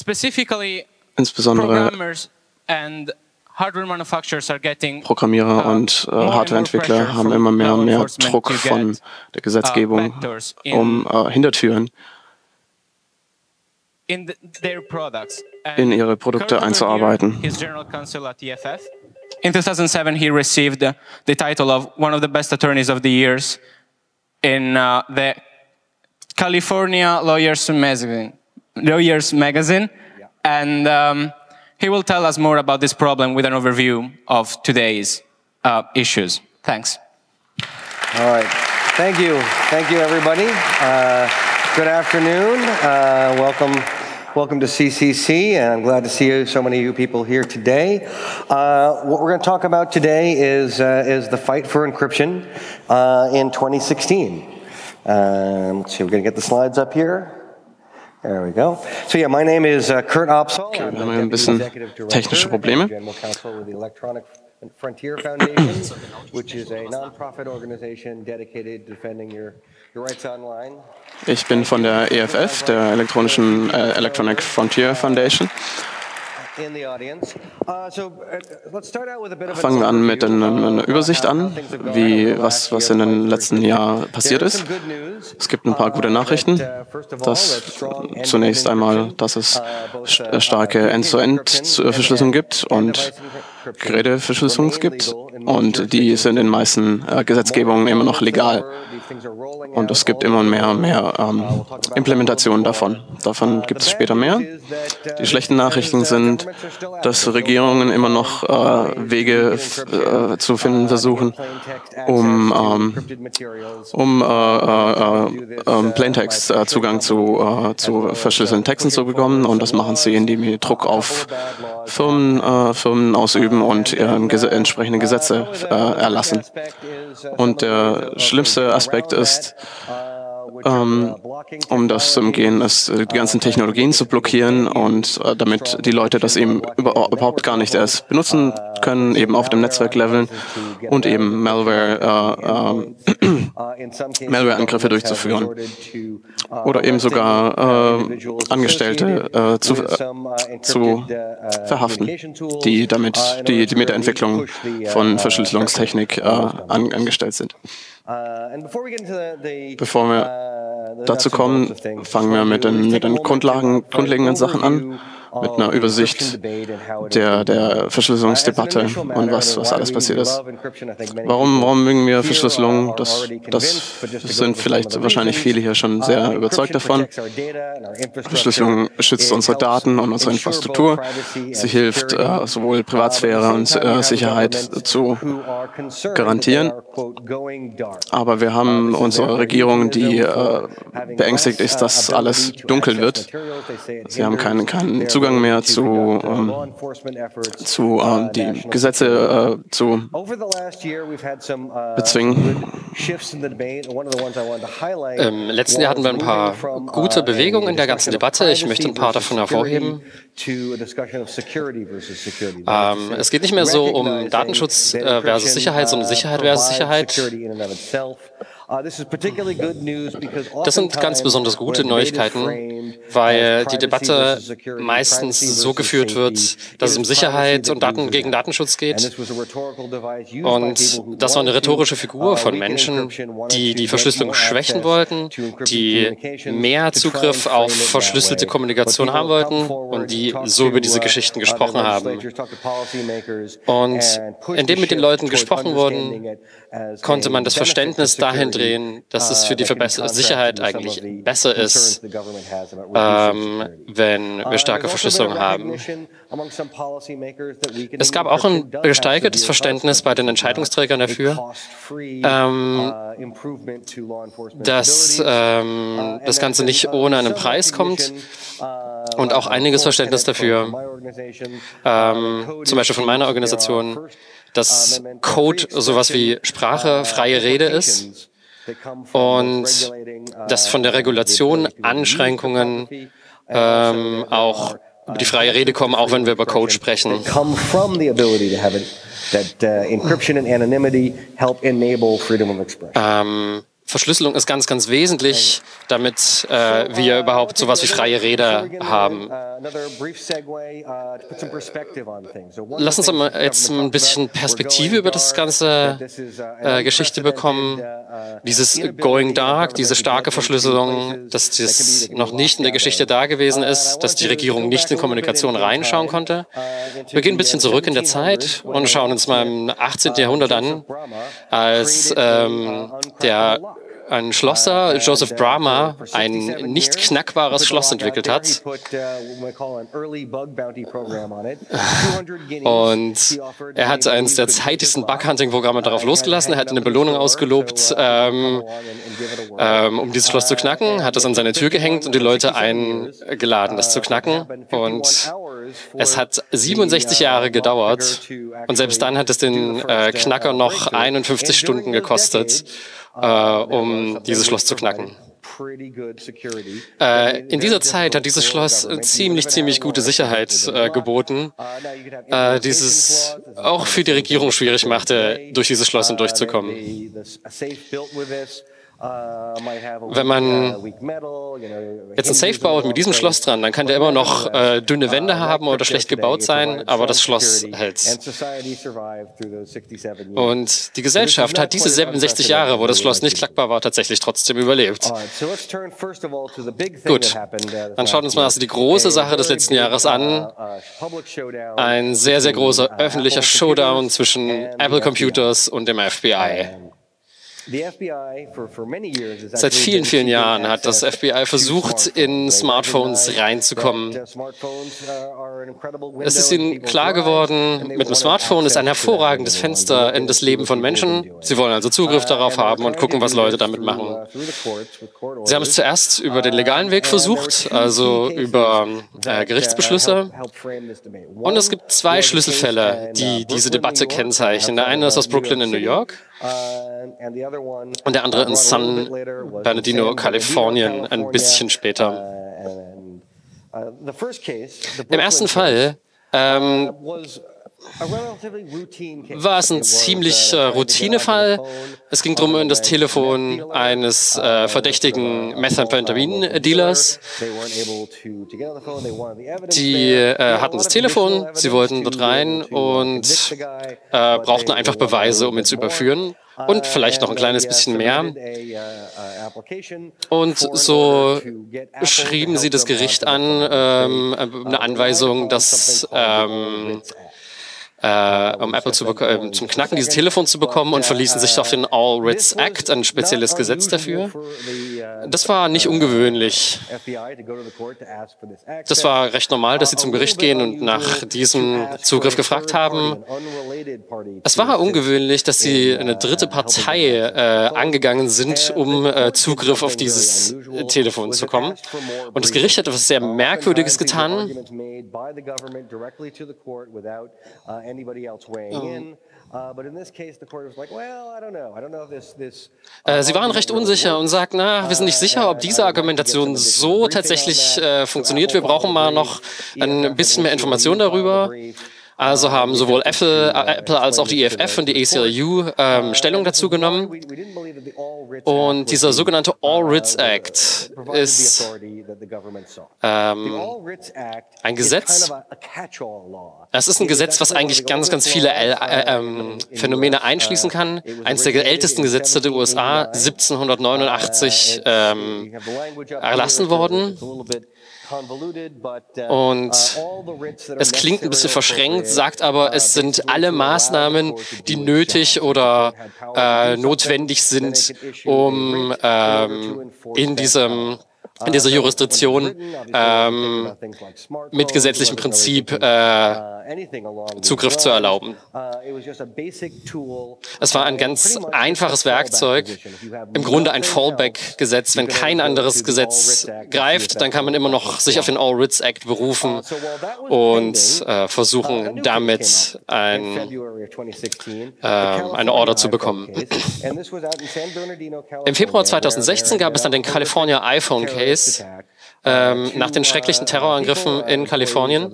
Insbesondere Programmierer und Hardwareentwickler haben immer mehr und mehr Druck von der Gesetzgebung, um Hintertüren in ihre Produkte einzuarbeiten. In 2007, he received the title of one of the best attorneys of the years in the California Lawyers Magazine. And he will tell us more about this problem with an overview of today's issues. Thanks. All right. Thank you. Thank you, everybody. Good afternoon. Welcome to CCC, and I'm glad to see so many of you people here today. What we're going to talk about today is the fight for encryption in 2016. Let's see, we're going to get the slides up here. There we go. So yeah, my name is Kurt Opsahl. Okay, wir haben ein bisschen technische Probleme. Frontier Foundation, which is a non-profit organization dedicated to defending your rights online. Ich bin von der EFF, der elektronischen Electronic Frontier Foundation. Fangen wir an mit einer Übersicht an, was in den letzten Jahren passiert ist. Es gibt ein paar gute Nachrichten. Zunächst einmal, dass es starke End-to-End-Verschlüsselung gibt und Geräteverschlüsselung gibt. Und die sind in den meisten Gesetzgebungen immer noch legal. Und es gibt immer mehr Implementationen davon. Davon gibt es später mehr. Die schlechten Nachrichten sind, dass Regierungen immer noch Wege zu finden versuchen, um Plaintext Zugang zu verschlüsselten Texten zu bekommen. Und das machen sie, indem sie Druck auf Firmen ausüben und entsprechende Gesetze erlassen. Und der schlimmste Aspekt ist, um das zu umgehen, ist, die ganzen Technologien zu blockieren und damit die Leute das eben überhaupt gar nicht erst benutzen können, eben auf dem Netzwerklevel und eben Malware-Angriffe durchzuführen oder eben sogar Angestellte zu verhaften, die mit der Entwicklung von Verschlüsselungstechnik angestellt sind. Bevor wir dazu kommen, fangen wir mit den grundlegenden Sachen an, mit einer Übersicht der Verschlüsselungsdebatte und was alles passiert ist. Warum mögen wir Verschlüsselung? Das sind wahrscheinlich viele hier schon sehr überzeugt davon. Verschlüsselung schützt unsere Daten und unsere Infrastruktur. Sie hilft, sowohl Privatsphäre und Sicherheit zu garantieren. Aber wir haben unsere Regierung, die beängstigt ist, dass alles dunkel wird. Sie haben keinen Zugang mehr zu die Gesetze zu bezwingen. Im letzten Jahr hatten wir ein paar gute Bewegungen in der ganzen Debatte. Ich möchte ein paar davon hervorheben. Es geht nicht mehr so um Datenschutz versus Sicherheit, sondern Sicherheit versus Sicherheit. Das sind ganz besonders gute Neuigkeiten, weil die Debatte meistens so geführt wird, dass es um Sicherheit und gegen Datenschutz geht. Und das war eine rhetorische Figur von Menschen, die die Verschlüsselung schwächen wollten, die mehr Zugriff auf verschlüsselte Kommunikation haben wollten und die so über diese Geschichten gesprochen haben. Und indem mit den Leuten gesprochen wurde, konnte man das Verständnis dahin drehen, dass es für die Sicherheit eigentlich besser ist, wenn wir starke Verschlüsselung haben. Es gab auch ein gesteigertes Verständnis bei den Entscheidungsträgern dafür, dass das Ganze nicht ohne einen Preis kommt und auch einiges Verständnis dafür, zum Beispiel von meiner Organisation, dass Code sowas wie Sprache, freie Rede ist und dass von der Regulation Einschränkungen auch über die freie Rede kommen, auch wenn wir über Code sprechen. Verschlüsselung ist ganz, ganz wesentlich, damit wir überhaupt sowas wie freie Rede haben. Lass uns mal jetzt ein bisschen Perspektive über das ganze Geschichte bekommen. Dieses Going Dark, diese starke Verschlüsselung, dass das noch nicht in der Geschichte da gewesen ist, dass die Regierung nicht in Kommunikation reinschauen konnte. Wir gehen ein bisschen zurück in der Zeit und schauen uns mal im 18. Jahrhundert an, als ein Schlosser, Joseph Bramah, ein nicht knackbares Schloss entwickelt hat. Und er hat eines der zeitigsten Bug-Hunting-Programme darauf losgelassen. Er hat eine Belohnung ausgelobt, um dieses Schloss zu knacken, hat es an seine Tür gehängt und die Leute eingeladen, das zu knacken. Und es hat 67 Jahre gedauert. Und selbst dann hat es den Knacker noch 51 Stunden gekostet, um dieses Schloss zu knacken. In dieser Zeit hat dieses Schloss ziemlich gute Sicherheit geboten, dieses auch für die Regierung schwierig machte, durch dieses Schloss hindurchzukommen. Wenn man jetzt ein Safe baut mit diesem Schloss dran, dann kann der immer noch dünne Wände haben oder schlecht gebaut sein, aber das Schloss hält. Und die Gesellschaft hat diese 67 Jahre, wo das Schloss nicht knackbar war, tatsächlich trotzdem überlebt. Gut, dann schauen wir uns mal also die große Sache des letzten Jahres an. Ein sehr großer öffentlicher Showdown zwischen Apple Computers und dem FBI. Seit vielen Jahren hat das FBI versucht, in Smartphones reinzukommen. Es ist ihnen klar geworden, mit dem Smartphone ist ein hervorragendes Fenster in das Leben von Menschen. Sie wollen also Zugriff darauf haben und gucken, was Leute damit machen. Sie haben es zuerst über den legalen Weg versucht, also über Gerichtsbeschlüsse. Und es gibt zwei Schlüsselfälle, die diese Debatte kennzeichnen. Der eine ist aus Brooklyn in New York. Und der andere in San Bernardino, Kalifornien, ein bisschen später. Im ersten Fall war es ein ziemlich Routinefall. Es ging darum, in das Telefon eines verdächtigen Methamphetamine-Dealers. Die hatten das Telefon, sie wollten dort rein und brauchten einfach Beweise, um ihn zu überführen. Und vielleicht noch ein kleines bisschen mehr. Und so schrieben sie das Gericht an, eine Anweisung, dass um Apple zum Knacken dieses Telefon zu bekommen und verließen sich auf den All Writs Act, ein spezielles Gesetz dafür. Das war nicht ungewöhnlich. Das war recht normal, dass sie zum Gericht gehen und nach diesem Zugriff gefragt haben. Es war ungewöhnlich, dass sie eine dritte Partei angegangen sind, um Zugriff auf dieses Telefon zu kommen. Und das Gericht hat etwas sehr Merkwürdiges getan. Sie waren recht unsicher und sagten, wir sind nicht sicher, ob diese Argumentation so tatsächlich funktioniert. Wir brauchen mal noch ein bisschen mehr Informationen darüber. Also haben sowohl Apple als auch die EFF und die ACLU Stellung dazu genommen. Und dieser sogenannte All Writs Act ist ein Gesetz. Es ist ein Gesetz, was eigentlich ganz viele Phänomene einschließen kann. Eines der ältesten Gesetze der USA, 1789 erlassen worden. Und es klingt ein bisschen verschränkt, sagt aber, es sind alle Maßnahmen, die nötig oder notwendig sind, um in dieser Jurisdiktion mit gesetzlichem Prinzip Zugriff zu erlauben. Es war ein ganz einfaches Werkzeug, im Grunde ein Fallback-Gesetz. Wenn kein anderes Gesetz greift, dann kann man immer noch sich auf den All Writs Act berufen und versuchen, damit eine Order zu bekommen. Im Februar 2016 gab es dann den California iPhone Case. nach den schrecklichen Terrorangriffen in Kalifornien,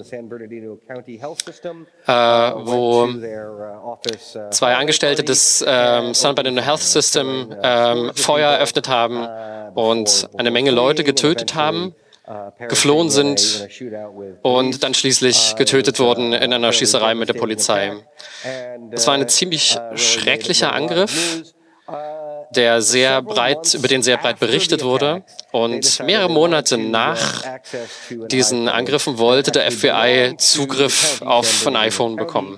wo 2 Angestellte des San Bernardino Health System Feuer eröffnet haben und eine Menge Leute getötet haben, geflohen sind und dann schließlich getötet wurden in einer Schießerei mit der Polizei. Das war ein ziemlich schrecklicher Angriff, über den sehr breit berichtet wurde. Und mehrere Monate nach diesen Angriffen wollte der FBI Zugriff auf ein iPhone bekommen.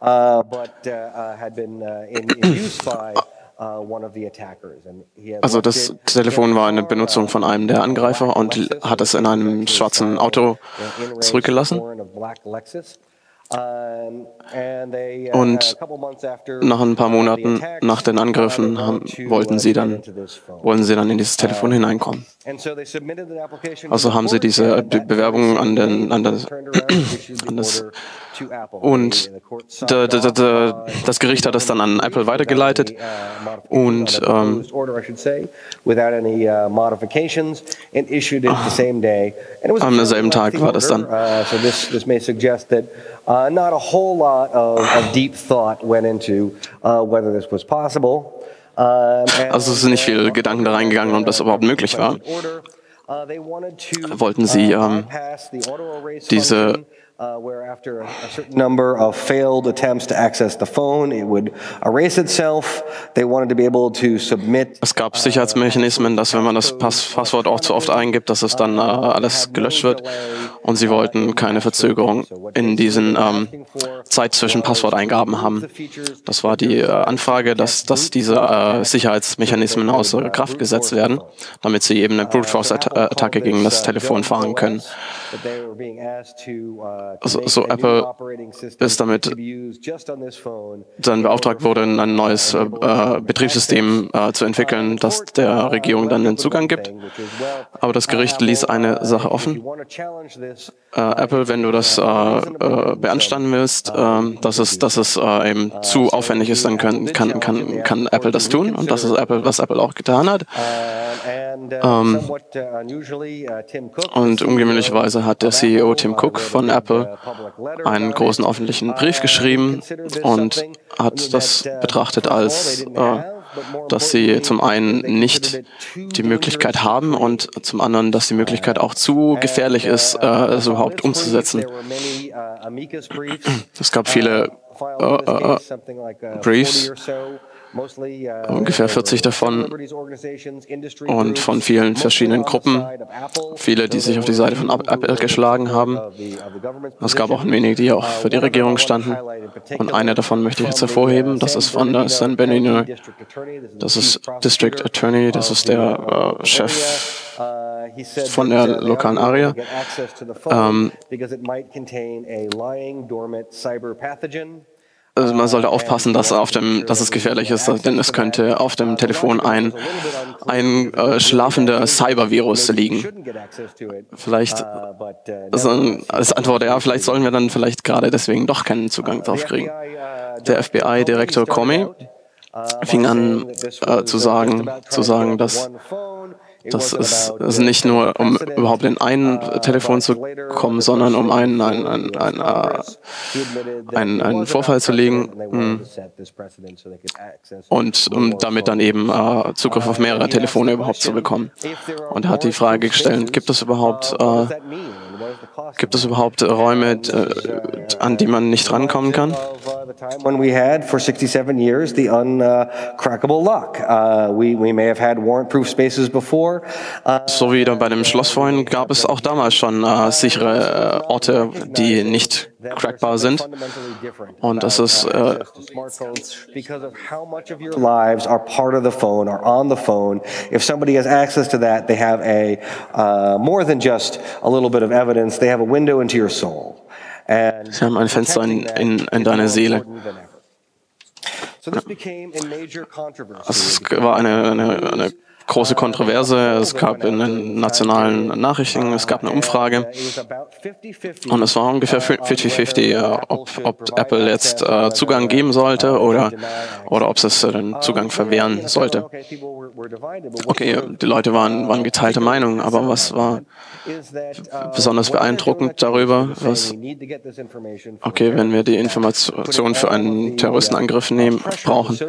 Also das Telefon war eine Benutzung von einem der Angreifer und hat es in einem schwarzen Auto zurückgelassen. Und nach ein paar Monaten nach den Angriffen wollten sie dann in dieses Telefon hineinkommen. Also haben sie diese Bewerbung und das Gericht hat es dann an Apple weitergeleitet und am selben Tag war das dann. Not a whole lot of deep thought went into whether this was possible. Also es ist nicht viel Gedanken da reingegangen, ob das überhaupt möglich war. Wollten sie diese where after a certain number of failed attempts to access the phone, it would erase itself. They wanted to be able to submit. Es gab Sicherheitsmechanismen, dass wenn man das Passwort auch zu oft eingibt, dass es dann alles gelöscht wird. Und sie wollten keine Verzögerung in diesen Zeit zwischen Passworteingaben haben. Das war die Anfrage, dass diese Sicherheitsmechanismen außer Kraft gesetzt werden, damit sie eben eine Brute Force Attacke gegen das Telefon fahren können. So Apple ist damit dann beauftragt wurde, ein neues Betriebssystem zu entwickeln, das der Regierung dann den Zugang gibt. Aber das Gericht ließ eine Sache offen. Apple, wenn du das beanstanden willst, dass es eben zu aufwendig ist, dann kann Apple das tun. Und das ist was Apple auch getan hat. Und ungewöhnlicherweise hat der CEO Tim Cook von Apple einen großen öffentlichen Brief geschrieben und hat das betrachtet als, dass sie zum einen nicht die Möglichkeit haben und zum anderen, dass die Möglichkeit auch zu gefährlich ist, es überhaupt umzusetzen. Es gab viele Briefs, ungefähr 40 davon und von vielen verschiedenen Gruppen, viele, die sich auf die Seite von Apple geschlagen haben. Es gab auch wenige, die auch für die Regierung standen. Und eine davon möchte ich jetzt hervorheben, das ist von der San Bernardino, das ist District Attorney, das ist der Chef von der lokalen Area. Also man sollte aufpassen, dass es gefährlich ist, denn es könnte auf dem Telefon ein schlafender Cybervirus liegen. Vielleicht als Antwort vielleicht sollen wir dann gerade deswegen doch keinen Zugang drauf kriegen. Der FBI-Direktor Comey fing an zu sagen, dass es nicht nur um überhaupt in ein Telefon zu kommen, sondern um einen Vorfall zu legen und um damit dann eben Zugriff auf mehrere Telefone überhaupt zu bekommen. Und er hat die Frage gestellt, gibt es überhaupt Räume, an die man nicht rankommen kann? When we had for 67 years the uncrackable lock. We may have had warrant-proof spaces before. So wie bei dem Schloss vorhin gab es auch damals schon sichere Orte, die nicht crackbar sind. Und das ist because of how much of your lives are part of the phone, are on the phone. If somebody has access to that, they have more than just a little bit of evidence. They have a window into your soul. Sie haben ein Fenster in deine Seele. Es war eine große Kontroverse. Es gab in den nationalen Nachrichten, es gab eine Umfrage und es war ungefähr 50-50, ob Apple jetzt Zugang geben sollte oder ob es den Zugang verwehren sollte. Okay, die Leute waren geteilter Meinung, aber was war besonders beeindruckend darüber, was, okay, wenn wir die Informationen für einen Terroristenangriff brauchen.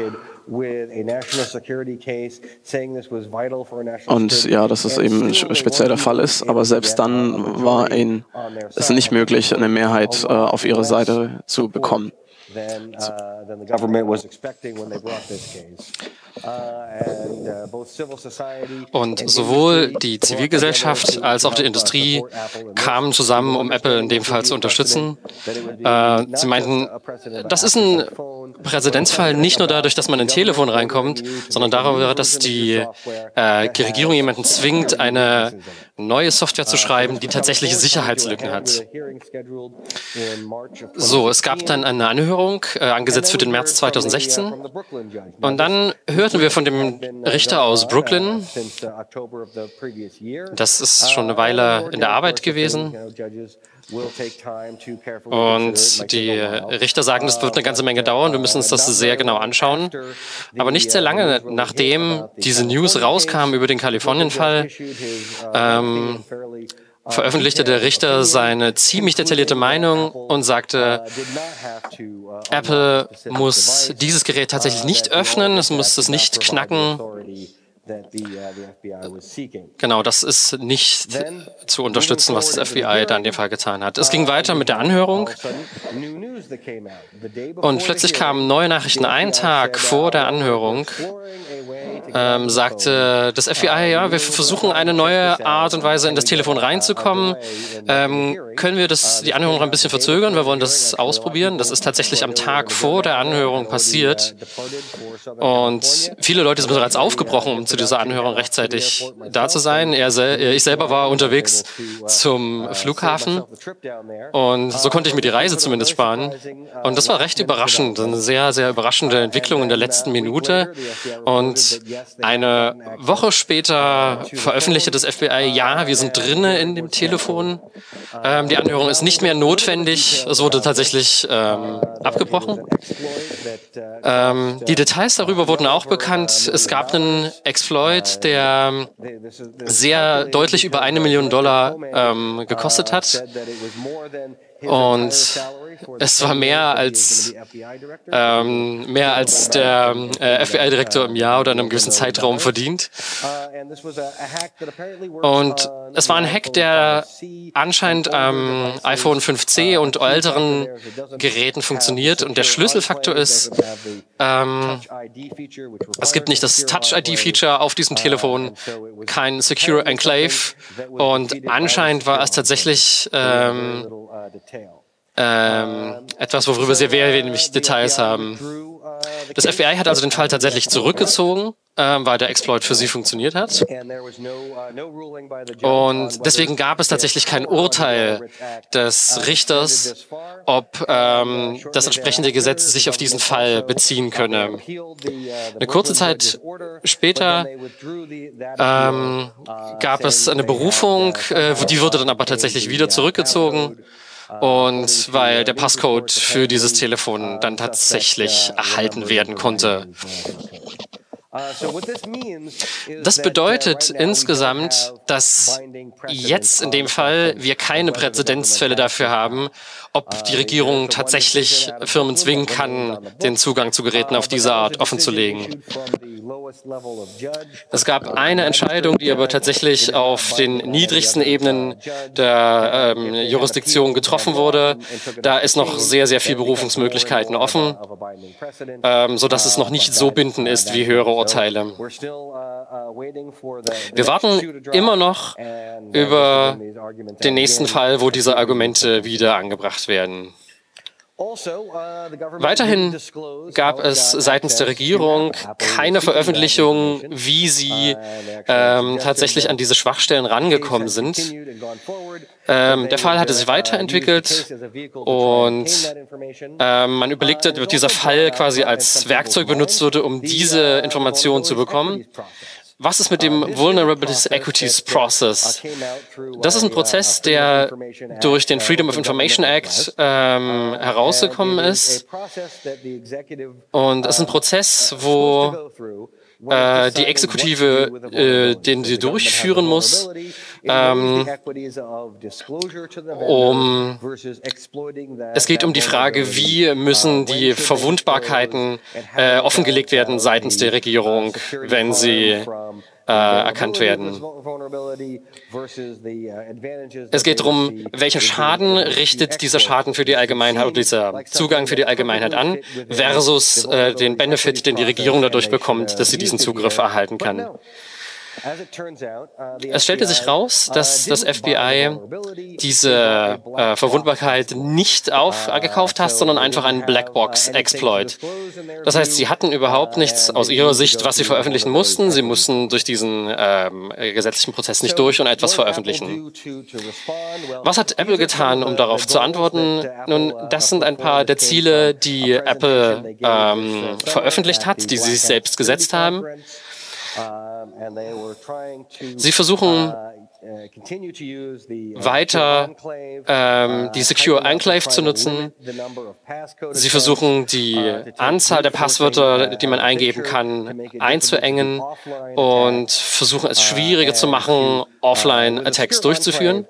Und ja, dass es eben ein spezieller Fall ist, aber selbst dann war es nicht möglich, eine Mehrheit auf ihre Seite zu bekommen. Than the government was expecting when they brought this case. Und sowohl die Zivilgesellschaft als auch die Industrie kamen zusammen, um Apple in dem Fall zu unterstützen. Sie meinten, das ist ein Präzedenzfall nicht nur dadurch, dass man in ein Telefon reinkommt, sondern darüber, dass die Regierung jemanden zwingt, eine neue Software zu schreiben, die tatsächliche Sicherheitslücken hat. So, es gab dann eine Anhörung, angesetzt für den März 2016. Und dann hörten wir von dem Richter aus Brooklyn. Das ist schon eine Weile in der Arbeit gewesen. Und die Richter sagen, das wird eine ganze Menge dauern, wir müssen uns das sehr genau anschauen. Aber nicht sehr lange, nachdem diese News rauskam über den Kalifornien-Fall, veröffentlichte der Richter seine ziemlich detaillierte Meinung und sagte, Apple muss dieses Gerät tatsächlich nicht öffnen, es muss es nicht knacken. Genau, das ist nicht zu unterstützen, was das FBI da in dem Fall getan hat. Es ging weiter mit der Anhörung und plötzlich kamen neue Nachrichten. Einen Tag vor der Anhörung sagte das FBI, ja, wir versuchen eine neue Art und Weise in das Telefon reinzukommen. Können wir die Anhörung ein bisschen verzögern? Wir wollen das ausprobieren. Das ist tatsächlich am Tag vor der Anhörung passiert. Und viele Leute sind bereits aufgebrochen, um zu dieser Anhörung rechtzeitig da zu sein. Ich selber war unterwegs zum Flughafen und so konnte ich mir die Reise zumindest sparen. Und das war recht überraschend, eine sehr, sehr überraschende Entwicklung in der letzten Minute. Und eine Woche später veröffentlichte das FBI, ja, wir sind drinnen in dem Telefon. Die Anhörung ist nicht mehr notwendig. Es wurde tatsächlich abgebrochen. Die Details darüber wurden auch bekannt. Es gab einen Exploit, der sehr deutlich über $1 Million gekostet hat. Und es war mehr als der FBI-Direktor im Jahr oder in einem gewissen Zeitraum verdient. Und es war ein Hack, der anscheinend am iPhone 5C und älteren Geräten funktioniert. Und der Schlüsselfaktor ist, es gibt nicht das Touch-ID-Feature auf diesem Telefon, kein Secure Enclave. Und anscheinend war es tatsächlich etwas, worüber sehr wenig Details haben. Das FBI hat also den Fall tatsächlich zurückgezogen, weil der Exploit für sie funktioniert hat. Und deswegen gab es tatsächlich kein Urteil des Richters, ob das entsprechende Gesetz sich auf diesen Fall beziehen könne. Eine kurze Zeit später gab es eine Berufung, die wurde dann aber tatsächlich wieder zurückgezogen. Und weil der Passcode für dieses Telefon dann tatsächlich erhalten werden konnte. Das bedeutet insgesamt, dass jetzt in dem Fall wir keine Präzedenzfälle dafür haben, ob die Regierung tatsächlich Firmen zwingen kann, den Zugang zu Geräten auf diese Art offenzulegen. Es gab eine Entscheidung, die aber tatsächlich auf den niedrigsten Ebenen der Jurisdiktion getroffen wurde. Da ist noch sehr, sehr viel Berufungsmöglichkeiten offen, sodass es noch nicht so bindend ist wie höhere Urteile. Wir warten immer noch über den nächsten Fall, wo diese Argumente wieder angebracht werden. Weiterhin gab es seitens der Regierung keine Veröffentlichung, wie sie tatsächlich an diese Schwachstellen rangekommen sind. Der Fall hatte sich weiterentwickelt und man überlegte, ob dieser Fall quasi als Werkzeug benutzt wurde, um diese Informationen zu bekommen. Was ist mit dem Vulnerability Equities Process? Das ist ein Prozess, der durch den Freedom of Information Act herausgekommen ist. Und es ist ein Prozess, wo die Exekutive, den sie durchführen muss, es geht um die Frage, wie müssen die Verwundbarkeiten offengelegt werden seitens der Regierung, wenn sie erkannt werden. Es geht darum, welchen Schaden richtet dieser Schaden für die Allgemeinheit oder dieser Zugang für die Allgemeinheit an, versus den Benefit, den die Regierung dadurch bekommt, dass sie diesen Zugriff erhalten kann. Es stellte sich raus, dass das FBI diese Verwundbarkeit nicht aufgekauft hat, sondern einfach einen Blackbox-Exploit. Das heißt, sie hatten überhaupt nichts aus ihrer Sicht, was sie veröffentlichen mussten. Sie mussten durch diesen gesetzlichen Prozess nicht durch und etwas veröffentlichen. Was hat Apple getan, um darauf zu antworten? Nun, das sind ein paar der Ziele, die Apple veröffentlicht hat, die sie sich selbst gesetzt haben. Sie versuchen weiter die Secure Enclave zu nutzen. Sie versuchen die Anzahl der Passwörter, die man eingeben kann, einzuengen und versuchen es schwieriger zu machen, Offline-Attacks durchzuführen.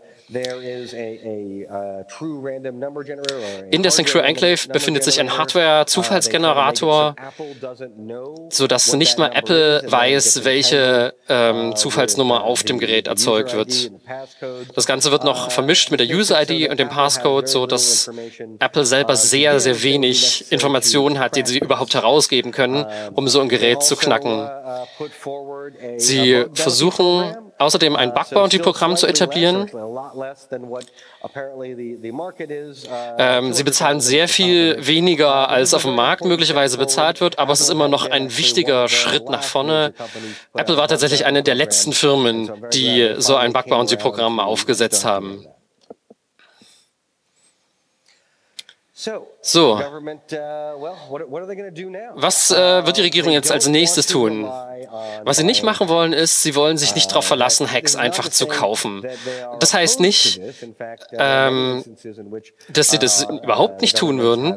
In der Secure Enclave befindet sich ein Hardware-Zufallsgenerator, sodass nicht mal Apple weiß, welche Zufallsnummer auf dem Gerät erzeugt wird. Das Ganze wird noch vermischt mit der User-ID und dem Passcode, sodass Apple selber sehr, sehr wenig Informationen hat, die sie überhaupt herausgeben können, um so ein Gerät zu knacken. Sie versuchen außerdem ein Bug-Bounty-Programm zu etablieren. Sie bezahlen sehr viel weniger, als auf dem Markt möglicherweise bezahlt wird, aber es ist immer noch ein wichtiger Schritt nach vorne. Apple war tatsächlich eine der letzten Firmen, die so ein Bug-Bounty-Programm aufgesetzt haben. So, was wird die Regierung jetzt als nächstes tun? Was sie nicht machen wollen, ist, sie wollen sich nicht darauf verlassen, Hacks einfach zu kaufen. Das heißt nicht, dass sie das überhaupt nicht tun würden.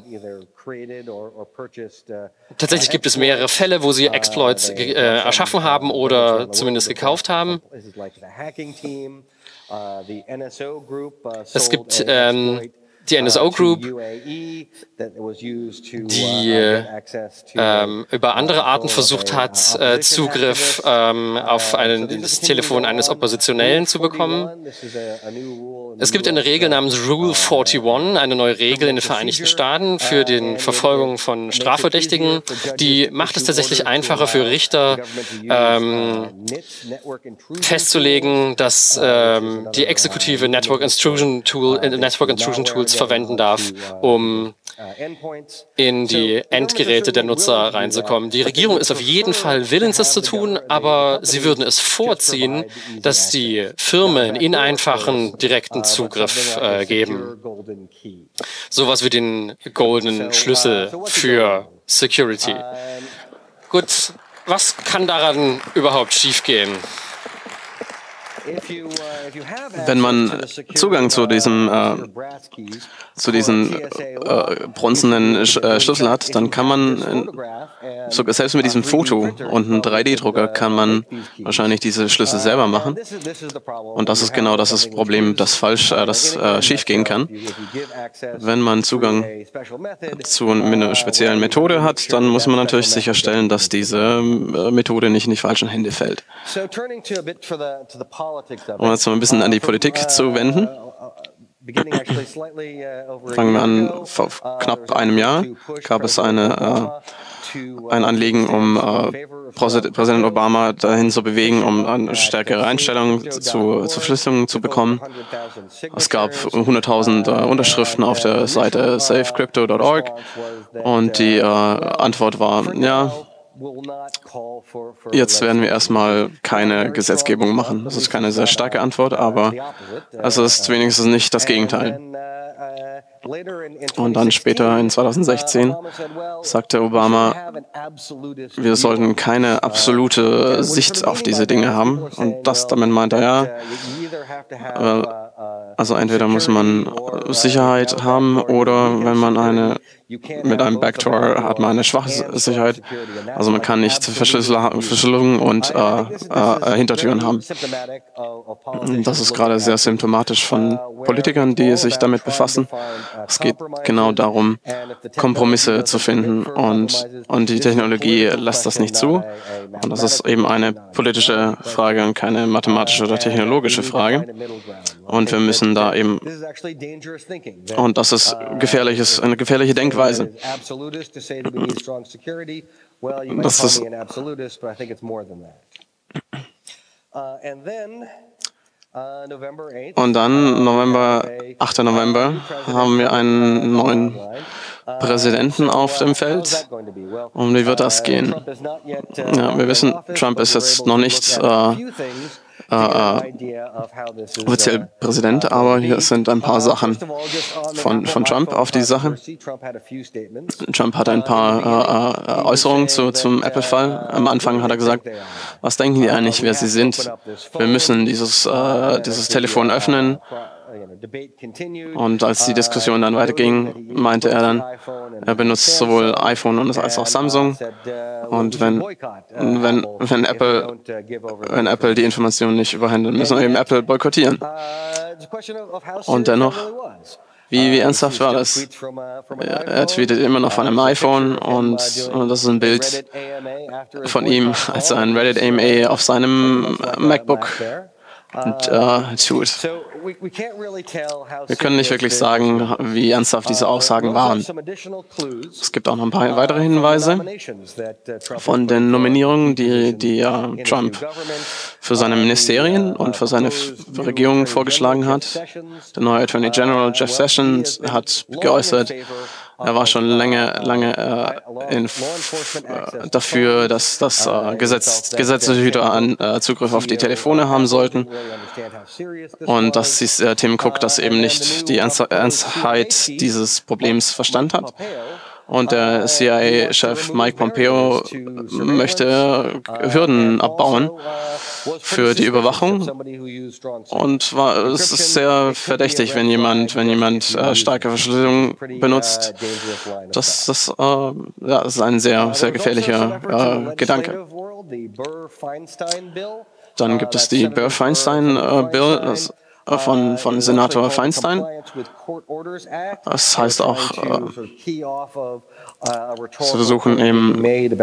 Tatsächlich gibt es mehrere Fälle, wo sie Exploits erschaffen haben oder zumindest gekauft haben. Es gibt die NSO Group, die über andere Arten versucht hat, Zugriff auf das Telefon eines Oppositionellen zu bekommen. Es gibt eine Regel namens Rule 41, eine neue Regel in den Vereinigten Staaten für die Verfolgung von Strafverdächtigen. Die macht es tatsächlich einfacher für Richter festzulegen, dass die Exekutive Network Intrusion Tools verwenden darf, um in die Endgeräte der Nutzer reinzukommen. Die Regierung ist auf jeden Fall willens, das zu tun, aber sie würden es vorziehen, dass die Firmen ihnen einfachen, direkten Zugriff geben. Sowas wie den goldenen Schlüssel für Security. Gut, was kann daran überhaupt schiefgehen? Wenn man Zugang zu diesen bronzenen Schlüssel hat, dann kann man, sogar selbst mit diesem Foto und einem 3D-Drucker, kann man wahrscheinlich diese Schlüssel selber machen. Und das ist genau das Problem, das schief gehen kann. Wenn man Zugang zu einer speziellen Methode hat, dann muss man natürlich sicherstellen, dass diese Methode nicht in die falschen Hände fällt. Um jetzt mal ein bisschen an die Politik zu wenden. Fangen wir an, vor knapp einem Jahr gab es ein Anliegen, um Präsident Obama dahin zu bewegen, um eine stärkere Einstellung zu Verschlüsselung zu bekommen. Es gab 100.000 Unterschriften auf der Seite safecrypto.org und die Antwort war, ja, jetzt werden wir erstmal keine Gesetzgebung machen. Das ist keine sehr starke Antwort, aber es ist wenigstens nicht das Gegenteil. Und dann später in 2016 sagte Obama, wir sollten keine absolute Sicht auf diese Dinge haben. Und das damit meint er, ja, Also entweder muss man Sicherheit haben oder wenn man mit einem Backdoor hat man eine schwache Sicherheit. Also man kann nicht Verschlüsselung und Hintertüren haben. Das ist gerade sehr symptomatisch von Politikern, die sich damit befassen. Es geht genau darum, Kompromisse zu finden und die Technologie lässt das nicht zu. Und das ist eben eine politische Frage und keine mathematische oder technologische Frage. Und wir müssen da eben, und das ist eine gefährliche Denkweise. Das ist, und dann 8. November, haben wir einen neuen Präsidenten auf dem Feld. Um wie wird das gehen? Ja, wir wissen, Trump ist jetzt noch nicht offiziell Präsident, aber hier sind ein paar Sachen von Trump auf die Sache. Trump hat ein paar Äußerungen zum Apple-Fall. Am Anfang hat er gesagt, was denken die eigentlich, wer sie sind? Wir müssen dieses Telefon öffnen. Und als die Diskussion dann weiterging, meinte er dann, er benutzt sowohl iPhone als auch Samsung. Und wenn Apple die Informationen nicht überhändelt, müssen wir eben Apple boykottieren. Und dennoch, wie ernsthaft war das? Er tweetet immer noch von einem iPhone und das ist ein Bild von ihm, als er ein Reddit AMA auf seinem MacBook tut. Wir können nicht wirklich sagen, wie ernsthaft diese Aussagen waren. Es gibt auch noch ein paar weitere Hinweise von den Nominierungen, die Trump für seine Ministerien und für seine Regierung vorgeschlagen hat. Der neue Attorney General Jeff Sessions hat geäußert, er war schon lange dafür, dass Gesetzeshüter Zugriff auf die Telefone haben sollten und dass Tim Cook das eben nicht die Ernstheit dieses Problems verstanden hat. Und der CIA-Chef Mike Pompeo möchte Hürden abbauen für die Überwachung. Und es ist sehr verdächtig, wenn jemand starke Verschlüsselung benutzt. Das ist ein sehr, sehr gefährlicher Gedanke. Dann gibt es die Burr-Feinstein-Bill von Senator Feinstein. Das heißt auch, zu versuchen eben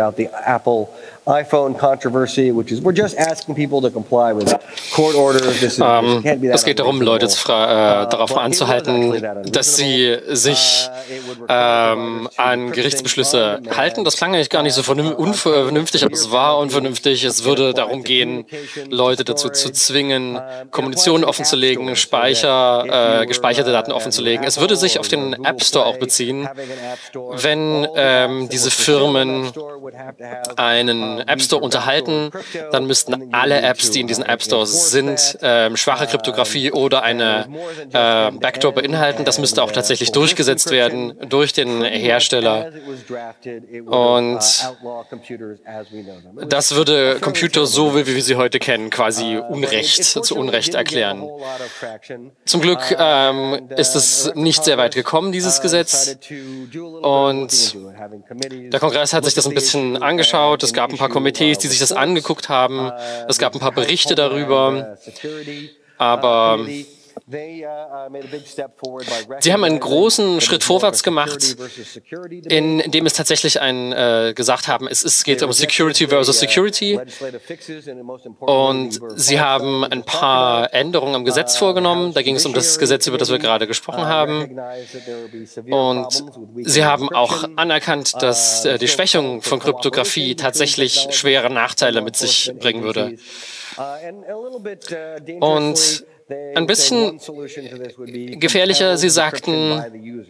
es geht darum, Leute darauf anzuhalten, dass sie sich an Gerichtsbeschlüsse halten. Das klang eigentlich gar nicht so unvernünftig, aber es war unvernünftig. Es würde darum gehen, Leute dazu zu zwingen, Kommunikation offenzulegen, gespeicherte Daten offenzulegen. Es würde sich auf den App Store auch beziehen, wenn diese Firmen einen App Store unterhalten, dann müssten alle Apps, die in diesen App Stores sind, schwache Kryptographie oder eine Backdoor beinhalten. Das müsste auch tatsächlich durchgesetzt werden durch den Hersteller. Und das würde Computer, so wie wir sie heute kennen, quasi zu Unrecht erklären. Zum Glück ist es nicht sehr weit gekommen, dieses Gesetz. Und der Kongress hat sich das ein bisschen angeschaut. Es gab ein paar Komitees, die sich das angeguckt haben. Es gab ein paar Berichte darüber. Aber sie haben einen großen Schritt vorwärts gemacht, in dem es tatsächlich gesagt haben, es geht um Security versus Security. Und sie haben ein paar Änderungen am Gesetz vorgenommen. Da ging es um das Gesetz, über das wir gerade gesprochen haben. Und sie haben auch anerkannt, dass die Schwächung von Kryptographie tatsächlich schwere Nachteile mit sich bringen würde. Und ein bisschen gefährlicher, sie sagten,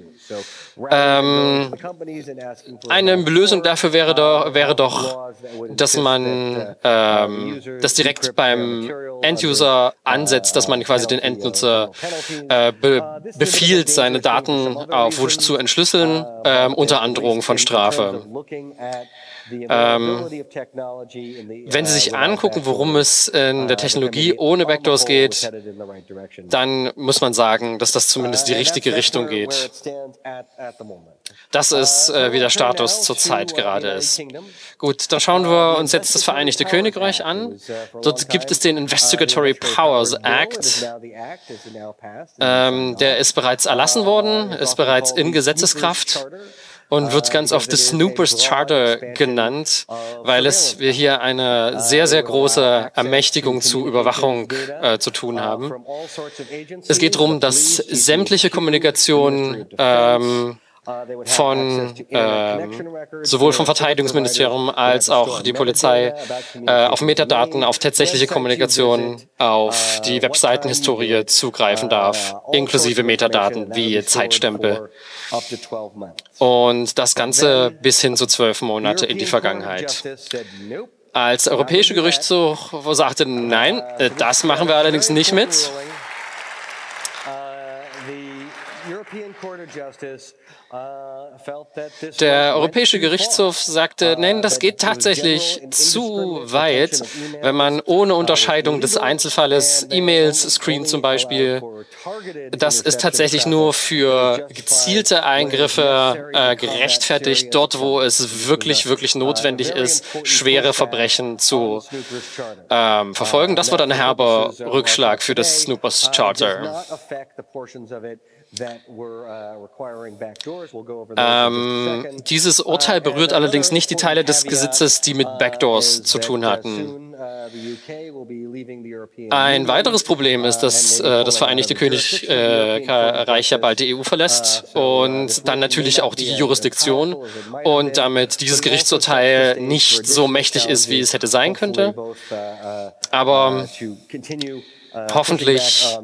eine Lösung dafür wäre doch, dass man das direkt beim Enduser ansetzt, dass man quasi den Endnutzer befiehlt, seine Daten auf Wunsch zu entschlüsseln, unter Androhung von Strafe. Wenn Sie sich angucken, worum es in der Technologie ohne Backdoors geht, dann muss man sagen, dass das zumindest die richtige Richtung geht. Das ist, wie der Status zurzeit gerade ist. Gut, dann schauen wir uns jetzt das Vereinigte Königreich an. Dort gibt es den Investigatory Powers Act. Der ist bereits erlassen worden, ist bereits in Gesetzeskraft und wird ganz oft das Snoopers Charter genannt, weil wir hier eine sehr, sehr große Ermächtigung zu Überwachung zu tun haben. Es geht darum, dass sämtliche Kommunikation sowohl vom Verteidigungsministerium als auch die Polizei auf Metadaten, auf tatsächliche Kommunikation, auf die Webseitenhistorie zugreifen darf, inklusive Metadaten wie Zeitstempel. Und das Ganze bis hin zu 12 Monate in die Vergangenheit. Als der Europäische Gerichtshof sagte, nein, das machen wir allerdings nicht mit. Der Europäische Gerichtshof sagte, nein, das geht tatsächlich zu weit, wenn man ohne Unterscheidung des Einzelfalles E-Mails screent zum Beispiel. Das ist tatsächlich nur für gezielte Eingriffe gerechtfertigt, dort wo es wirklich, wirklich notwendig ist, schwere Verbrechen zu verfolgen. Das wird ein herber Rückschlag für das Snoopers Charter. Dieses Urteil berührt allerdings nicht die Teile des Gesetzes, die mit Backdoors zu tun hatten. Ein weiteres Problem ist, dass das Vereinigte Königreich ja bald die EU verlässt und dann natürlich auch die Jurisdiktion und damit dieses Gerichtsurteil nicht so mächtig ist, wie es hätte sein könnte. Aber hoffentlich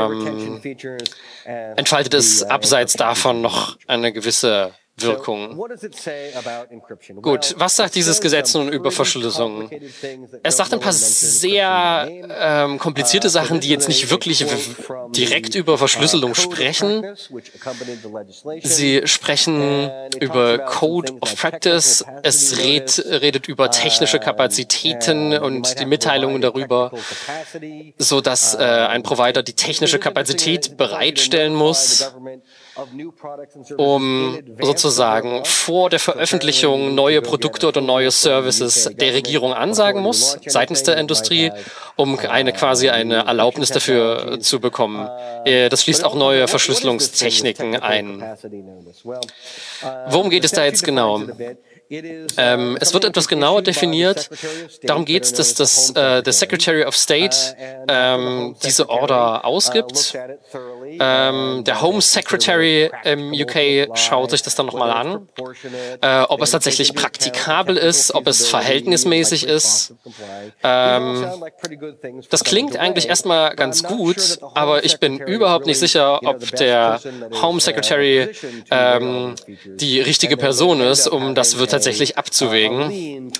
entfaltet es abseits davon noch eine gewisse Wirkung. Gut, was sagt dieses Gesetz nun über Verschlüsselung? Es sagt ein paar sehr komplizierte Sachen, die jetzt nicht wirklich direkt über Verschlüsselung sprechen. Sie sprechen über Code of Practice. Es redet über technische Kapazitäten und die Mitteilungen darüber, sodass ein Provider die technische Kapazität bereitstellen muss, um sozusagen vor der Veröffentlichung neue Produkte oder neue Services der Regierung ansagen muss, seitens der Industrie, um quasi eine Erlaubnis dafür zu bekommen. Das schließt auch neue Verschlüsselungstechniken ein. Worum geht es da jetzt genau? Es wird etwas genauer definiert. Darum geht es, dass der Secretary of State diese Order ausgibt. Der Home Secretary im UK schaut sich das dann nochmal an, ob es tatsächlich praktikabel ist, ob es verhältnismäßig ist. Das klingt eigentlich erstmal ganz gut, aber ich bin überhaupt nicht sicher, ob der Home Secretary die richtige Person ist, um das tatsächlich abzuwägen.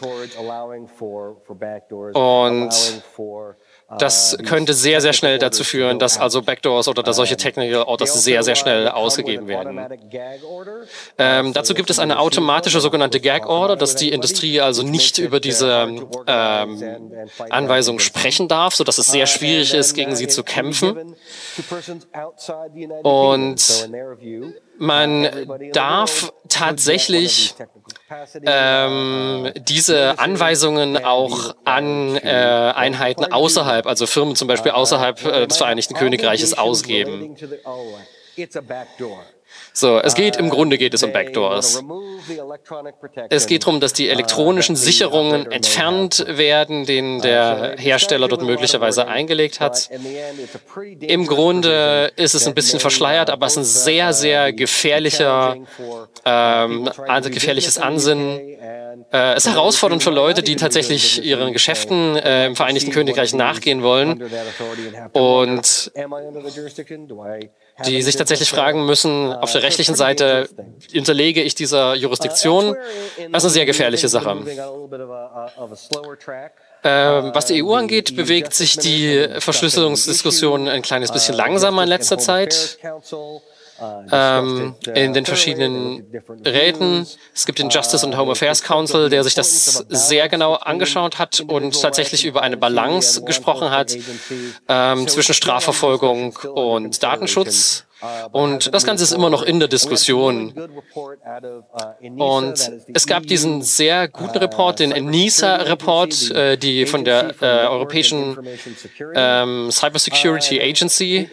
Und das könnte sehr, sehr schnell dazu führen, dass also Backdoors oder solche Technical Orders sehr, sehr schnell ausgegeben werden. Dazu gibt es eine automatische sogenannte Gag Order, dass die Industrie also nicht über diese Anweisung sprechen darf, sodass es sehr schwierig ist, gegen sie zu kämpfen. Und man darf tatsächlich diese Anweisungen auch an Einheiten außerhalb, also Firmen zum Beispiel außerhalb des Vereinigten Königreiches ausgeben. So, im Grunde geht es um Backdoors. Es geht darum, dass die elektronischen Sicherungen entfernt werden, den der Hersteller dort möglicherweise eingelegt hat. Im Grunde ist es ein bisschen verschleiert, aber es ist ein sehr, sehr gefährliches Ansinnen. Es ist herausfordernd für Leute, die tatsächlich ihren Geschäften im Vereinigten Königreich nachgehen wollen und die sich tatsächlich fragen müssen, auf der rechtlichen Seite unterlege ich dieser Jurisdiktion. Das ist eine sehr gefährliche Sache. Was die EU angeht, bewegt sich die Verschlüsselungsdiskussion ein kleines bisschen langsamer in letzter Zeit. in den verschiedenen Räten. Es gibt den Justice and Home Affairs Council, der sich das sehr genau angeschaut hat und tatsächlich über eine Balance gesprochen hat zwischen Strafverfolgung und Datenschutz. Und das Ganze ist immer noch in der Diskussion. Und es gab diesen sehr guten Report, den ENISA-Report, die von der Europäischen Cybersecurity Agency.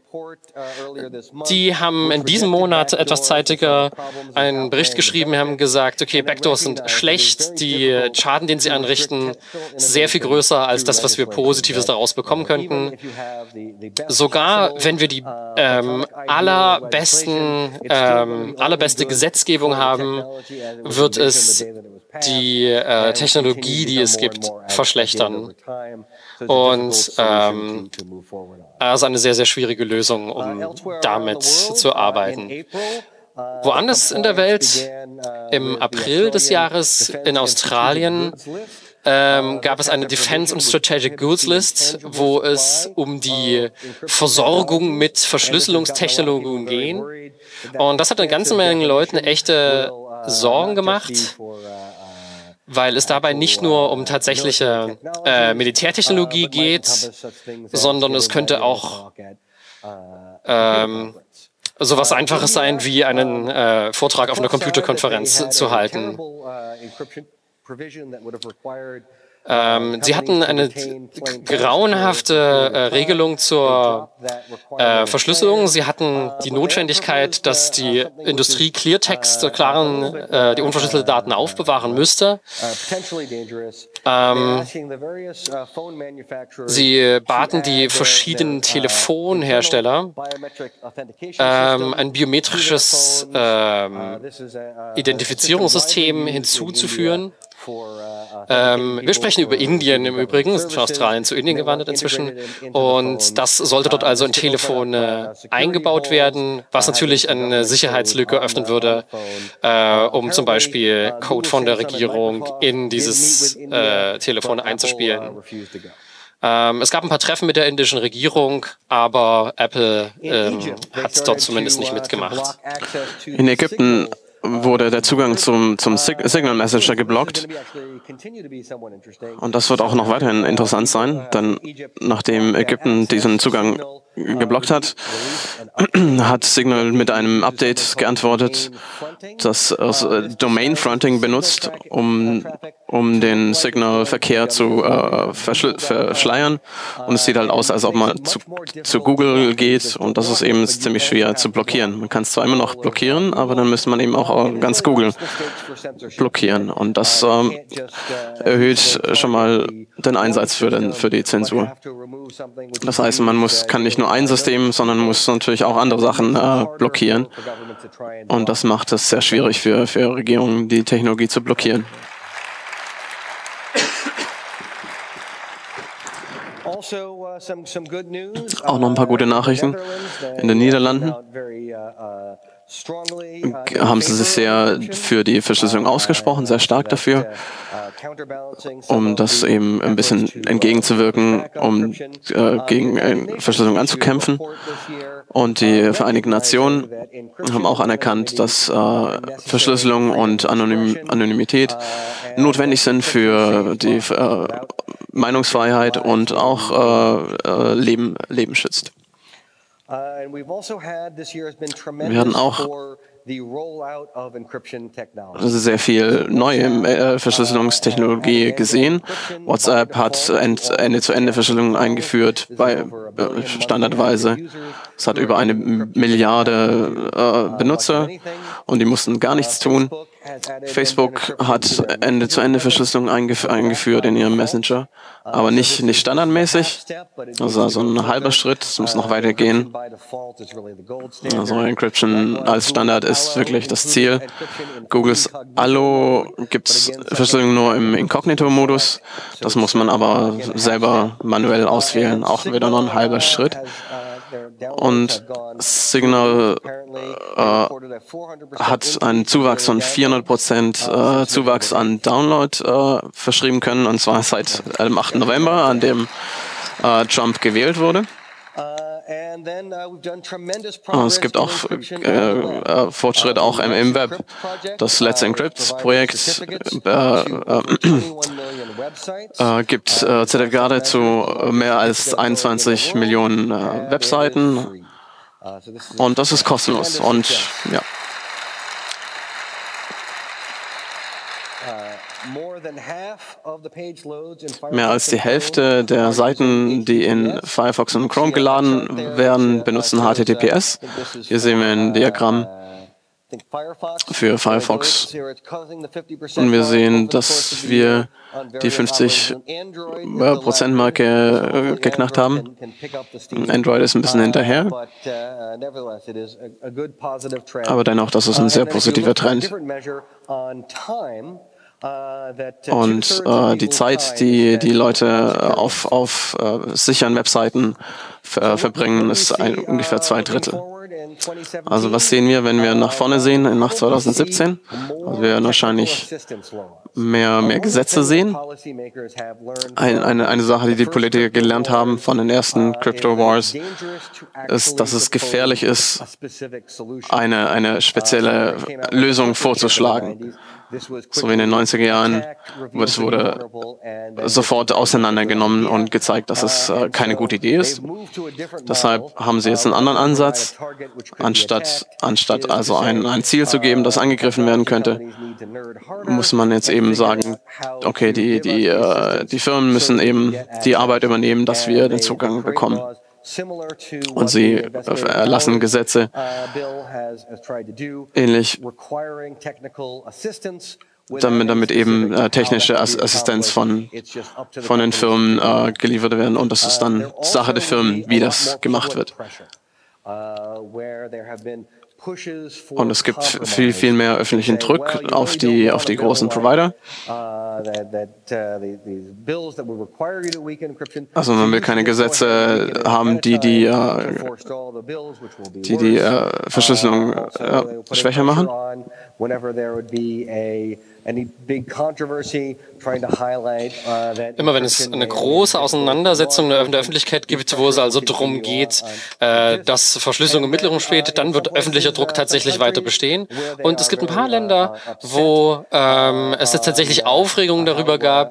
Die haben in diesem Monat etwas zeitiger einen Bericht geschrieben, haben gesagt, okay, Backdoors sind schlecht, die Schaden, den sie anrichten, ist sehr viel größer als das, was wir Positives daraus bekommen könnten. Sogar wenn wir die allerbeste Gesetzgebung haben, wird es die Technologie, die es gibt, verschlechtern. Und also eine sehr, sehr schwierige Lösung, um damit zu arbeiten. Woanders in der Welt, im April des Jahres in Australien, gab es eine Defense und Strategic Goods List, wo es um die Versorgung mit Verschlüsselungstechnologien ging. Und das hat eine ganze Menge Leuten echte Sorgen gemacht, weil es dabei nicht nur um tatsächliche Militärtechnologie geht, sondern es könnte auch sowas Einfaches sein, wie einen Vortrag auf einer Computerkonferenz zu halten. Sie hatten eine grauenhafte Regelung zur Verschlüsselung. Sie hatten die Notwendigkeit, dass die Industrie Cleartext, die unverschlüsselte Daten aufbewahren müsste. Sie baten die verschiedenen Telefonhersteller, ein biometrisches Identifizierungssystem hinzuzuführen. Wir sprechen über Indien im Übrigen, sind von Australien zu Indien gewandert inzwischen. Und das sollte dort also in Telefone eingebaut werden, was natürlich eine Sicherheitslücke öffnen würde, um zum Beispiel Code von der Regierung in dieses Telefon einzuspielen. Es gab ein paar Treffen mit der indischen Regierung, aber Apple hat dort zumindest nicht mitgemacht. In Ägypten wurde der Zugang zum Signal Messenger geblockt. Und das wird auch noch weiterhin interessant sein, denn nachdem Ägypten diesen Zugang geblockt hat, hat Signal mit einem Update geantwortet, das Domain Fronting benutzt, um den Signal-Verkehr zu verschleiern. Und es sieht halt aus, als ob man zu Google geht, und das ist eben ziemlich schwer zu blockieren. Man kann es zwar immer noch blockieren, aber dann müsste man eben auch ganz Google blockieren. Und das erhöht schon mal den Einsatz für die Zensur. Das heißt, kann nicht nur ein System, sondern muss natürlich auch andere Sachen blockieren. Und das macht es sehr schwierig für Regierungen, die Technologie zu blockieren. Auch noch ein paar gute Nachrichten. In den Niederlanden haben sie sich sehr für die Verschlüsselung ausgesprochen, sehr stark dafür, um das eben ein bisschen entgegenzuwirken, um gegen Verschlüsselung anzukämpfen. Und die Vereinigten Nationen haben auch anerkannt, dass Verschlüsselung und Anonymität notwendig sind für die Meinungsfreiheit und auch Leben schützt. Wir hatten auch sehr viel neue Verschlüsselungstechnologie gesehen. WhatsApp hat Ende-zu-Ende-Verschlüsselung eingeführt, standardweise. Es hat über 1 Milliarde Benutzer und die mussten gar nichts tun. Facebook hat Ende-zu-Ende-Verschlüsselung eingeführt in ihrem Messenger, aber nicht standardmäßig. Also ein halber Schritt, es muss noch weitergehen. Also Encryption als Standard ist wirklich das Ziel. Googles Allo gibt es Verschlüsselung nur im Inkognito-Modus. Das muss man aber selber manuell auswählen, auch wieder noch ein halber Schritt. Und Signal hat einen Zuwachs von 400% Zuwachs an Download verschrieben können, und zwar seit dem 8. November, an dem Trump gewählt wurde. Es gibt auch Fortschritte auch im Web. Das Let's Encrypt-Projekt gibt Zertifikate zu mehr als 21 Millionen Webseiten. Und das ist kostenlos. Und ja. Mehr als die Hälfte der Seiten, die in Firefox und Chrome geladen werden, benutzen HTTPS. Hier sehen wir ein Diagramm für Firefox. Und wir sehen, dass wir die 50%-Marke geknackt haben. Android ist ein bisschen hinterher. Aber dennoch, das ist ein sehr positiver Trend. Und die Zeit, die Leute auf sicheren Webseiten verbringen, ist ungefähr 2/3. Also was sehen wir, wenn wir nach vorne sehen, nach 2017? Also wir werden wahrscheinlich mehr Gesetze sehen. Eine Sache, die die Politiker gelernt haben von den ersten Crypto Wars, ist, dass es gefährlich ist, eine spezielle Lösung vorzuschlagen. So wie in den 90er Jahren, es wurde sofort auseinandergenommen und gezeigt, dass es keine gute Idee ist. Deshalb haben sie jetzt einen anderen Ansatz. Anstatt also ein Ziel zu geben, das angegriffen werden könnte, muss man jetzt eben sagen, okay, die Firmen müssen eben die Arbeit übernehmen, dass wir den Zugang bekommen. Und sie erlassen Gesetze ähnlich, damit eben technische Assistenz von den Firmen geliefert werden. Und das ist dann Sache der Firmen, wie das gemacht wird. Und es gibt viel mehr öffentlichen Druck auf die großen Provider. Also man will keine Gesetze haben, die Verschlüsselung schwächer machen. Immer wenn es eine große Auseinandersetzung in der Öffentlichkeit gibt, wo es also darum geht, dass Verschlüsselung im Mittelpunkt steht, dann wird öffentlicher Druck tatsächlich weiter bestehen. Und es gibt ein paar Länder, wo es jetzt tatsächlich Aufregung darüber gab,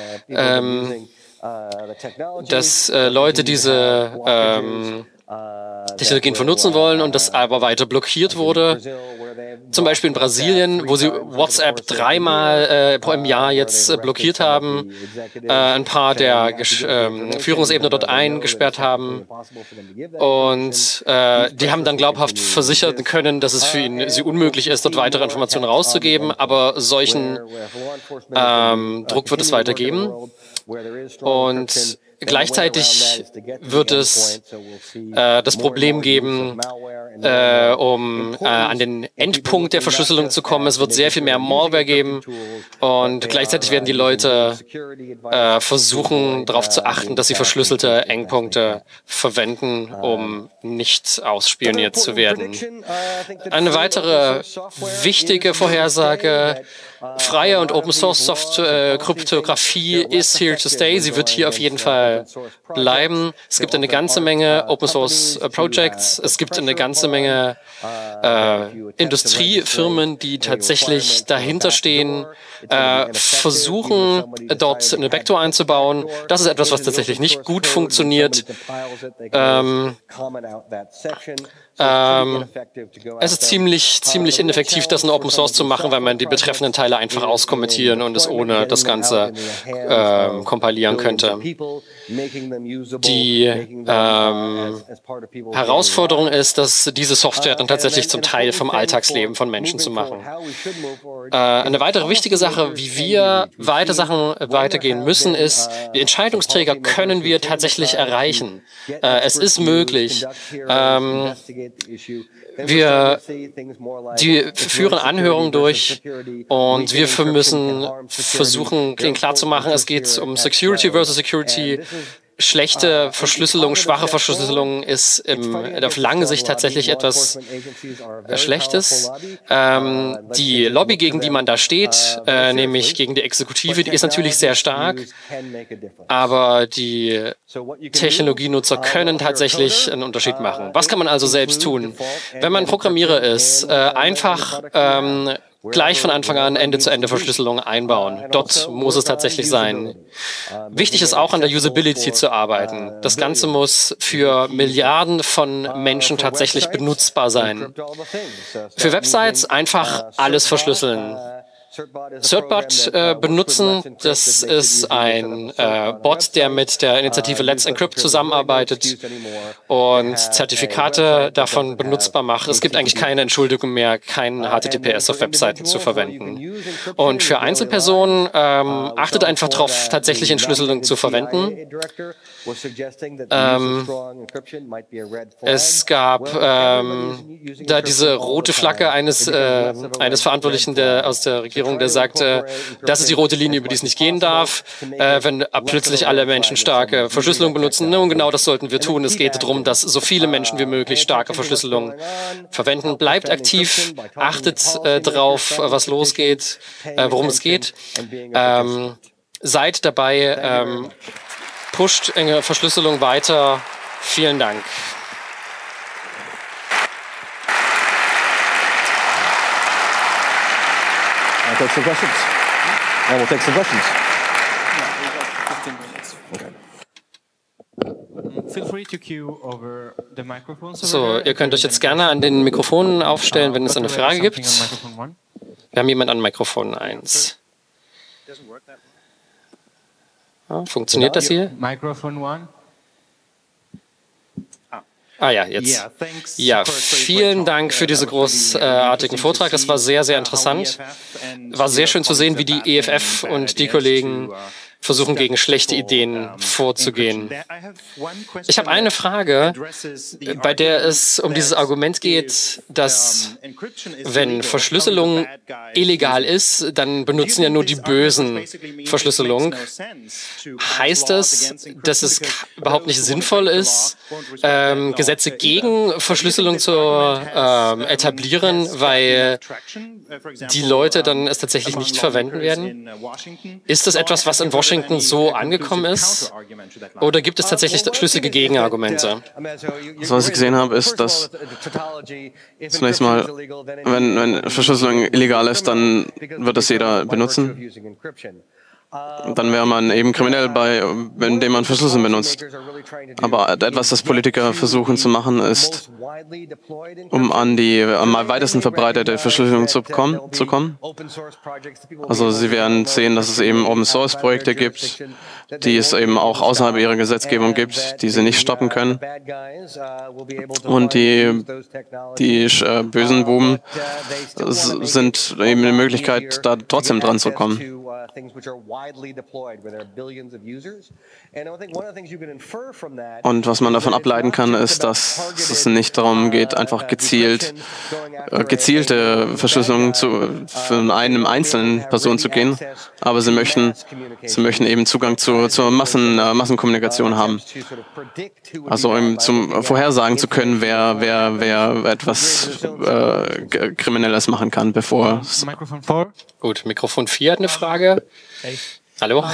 dass Leute diese Technologien vernutzen wollen und das aber weiter blockiert wurde. Zum Beispiel in Brasilien, wo sie WhatsApp 3-mal im Jahr jetzt blockiert haben, ein paar der Führungsebene dort eingesperrt haben und die haben dann glaubhaft versichern können, dass es für sie unmöglich ist, dort weitere Informationen rauszugeben, aber solchen Druck wird es weitergeben. Und gleichzeitig wird es das Problem geben, um an den Endpunkt der Verschlüsselung zu kommen. Es wird sehr viel mehr Malware geben und gleichzeitig werden die Leute versuchen, darauf zu achten, dass sie verschlüsselte Endpunkte verwenden, um nicht ausspioniert zu werden. Eine weitere wichtige Vorhersage: freie und Open Source Software Kryptographie ist here to stay. Sie wird hier auf jeden Fall bleiben. Es gibt eine ganze Menge Open Source Projects. Es gibt eine ganze Menge Industriefirmen, die tatsächlich dahinter stehen, versuchen, dort eine Backdoor einzubauen. Das ist etwas, was tatsächlich nicht gut funktioniert. Es ist ziemlich ineffektiv, das in Open Source zu machen, weil man die betreffenden Teile einfach auskommentieren und es ohne das Ganze kompilieren könnte. Die Herausforderung ist, dass diese Software dann tatsächlich zum Teil vom Alltagsleben von Menschen zu machen. Eine weitere wichtige Sache, wie wir weitergehen müssen, ist, die Entscheidungsträger können wir tatsächlich erreichen. Es ist möglich. Wir führen Anhörungen durch und wir müssen versuchen, ihnen klarzumachen, es geht um Security versus Security. schlechte Verschlüsselung, schwache Verschlüsselung ist auf lange Sicht tatsächlich etwas Schlechtes. Die Lobby, gegen die man da steht, nämlich gegen die Exekutive, die ist natürlich sehr stark, aber die Technologienutzer können tatsächlich einen Unterschied machen. Was kann man also selbst tun? Wenn man Programmierer ist, einfach gleich von Anfang an Ende-zu-Ende-Verschlüsselung einbauen. Dort muss es tatsächlich sein. Wichtig ist auch, an der Usability zu arbeiten. Das Ganze muss für Milliarden von Menschen tatsächlich benutzbar sein. Für Websites einfach alles verschlüsseln. Certbot benutzen, das ist ein Bot, der mit der Initiative Let's Encrypt zusammenarbeitet und Zertifikate davon benutzbar macht. Es gibt eigentlich keine Entschuldigung mehr, kein HTTPS auf Webseiten zu verwenden. Und für Einzelpersonen achtet einfach darauf, tatsächlich Entschlüsselung zu verwenden. Es gab da diese rote Flagge eines Verantwortlichen aus der Regierung, der sagte, das ist die rote Linie, über die es nicht gehen darf, wenn plötzlich alle Menschen starke Verschlüsselung benutzen. Nun, genau das sollten wir tun. Es geht darum, dass so viele Menschen wie möglich starke Verschlüsselung verwenden. Bleibt aktiv, achtet drauf, was losgeht, worum es geht. Seid dabei, pusht enge Verschlüsselung weiter. Vielen Dank. I'll take some questions. And we'll take some questions. Feel free to queue over the microphones. So, ihr könnt euch jetzt gerne an den Mikrofonen aufstellen, wenn es eine Frage gibt. Wir haben jemanden an Mikrofon 1. Funktioniert das hier? Microphone 1. Ah ja, jetzt. Ja, vielen Dank für diesen großartigen Vortrag. Das war sehr, sehr interessant. War sehr schön zu sehen, wie die EFF und die Kollegen versuchen, gegen schlechte Ideen vorzugehen. Ich habe eine Frage, bei der es um dieses Argument geht, dass wenn Verschlüsselung illegal ist, dann benutzen ja nur die Bösen Verschlüsselung. Heißt das, dass es überhaupt nicht sinnvoll ist, Gesetze gegen Verschlüsselung zu etablieren, weil die Leute dann es tatsächlich nicht verwenden werden? Ist das etwas, was in Washington so angekommen ist? Oder gibt es tatsächlich schlüssige Gegenargumente? Das, was ich gesehen habe, ist, dass zunächst mal, wenn Verschlüsselung illegal ist, dann wird das jeder benutzen. Dann wäre man eben kriminell indem man Verschlüsselung benutzt. Aber etwas, das Politiker versuchen zu machen, ist, um an die am weitesten verbreitete Verschlüsselung zu kommen. Also sie werden sehen, dass es eben Open-Source-Projekte gibt, die es eben auch außerhalb ihrer Gesetzgebung gibt, die sie nicht stoppen können. Und die bösen Buben sind eben eine Möglichkeit, da trotzdem dran zu kommen. Und was man davon ableiten kann, ist, dass es nicht darum geht, einfach gezielte Verschlüsselung für eine einzelne Person zu gehen, aber sie möchten eben Zugang zur Massenkommunikation haben. Also zum Vorhersagen zu können, wer etwas Kriminelles machen kann, bevor. Gut, Mikrofon 4 hat eine Frage. Hallo?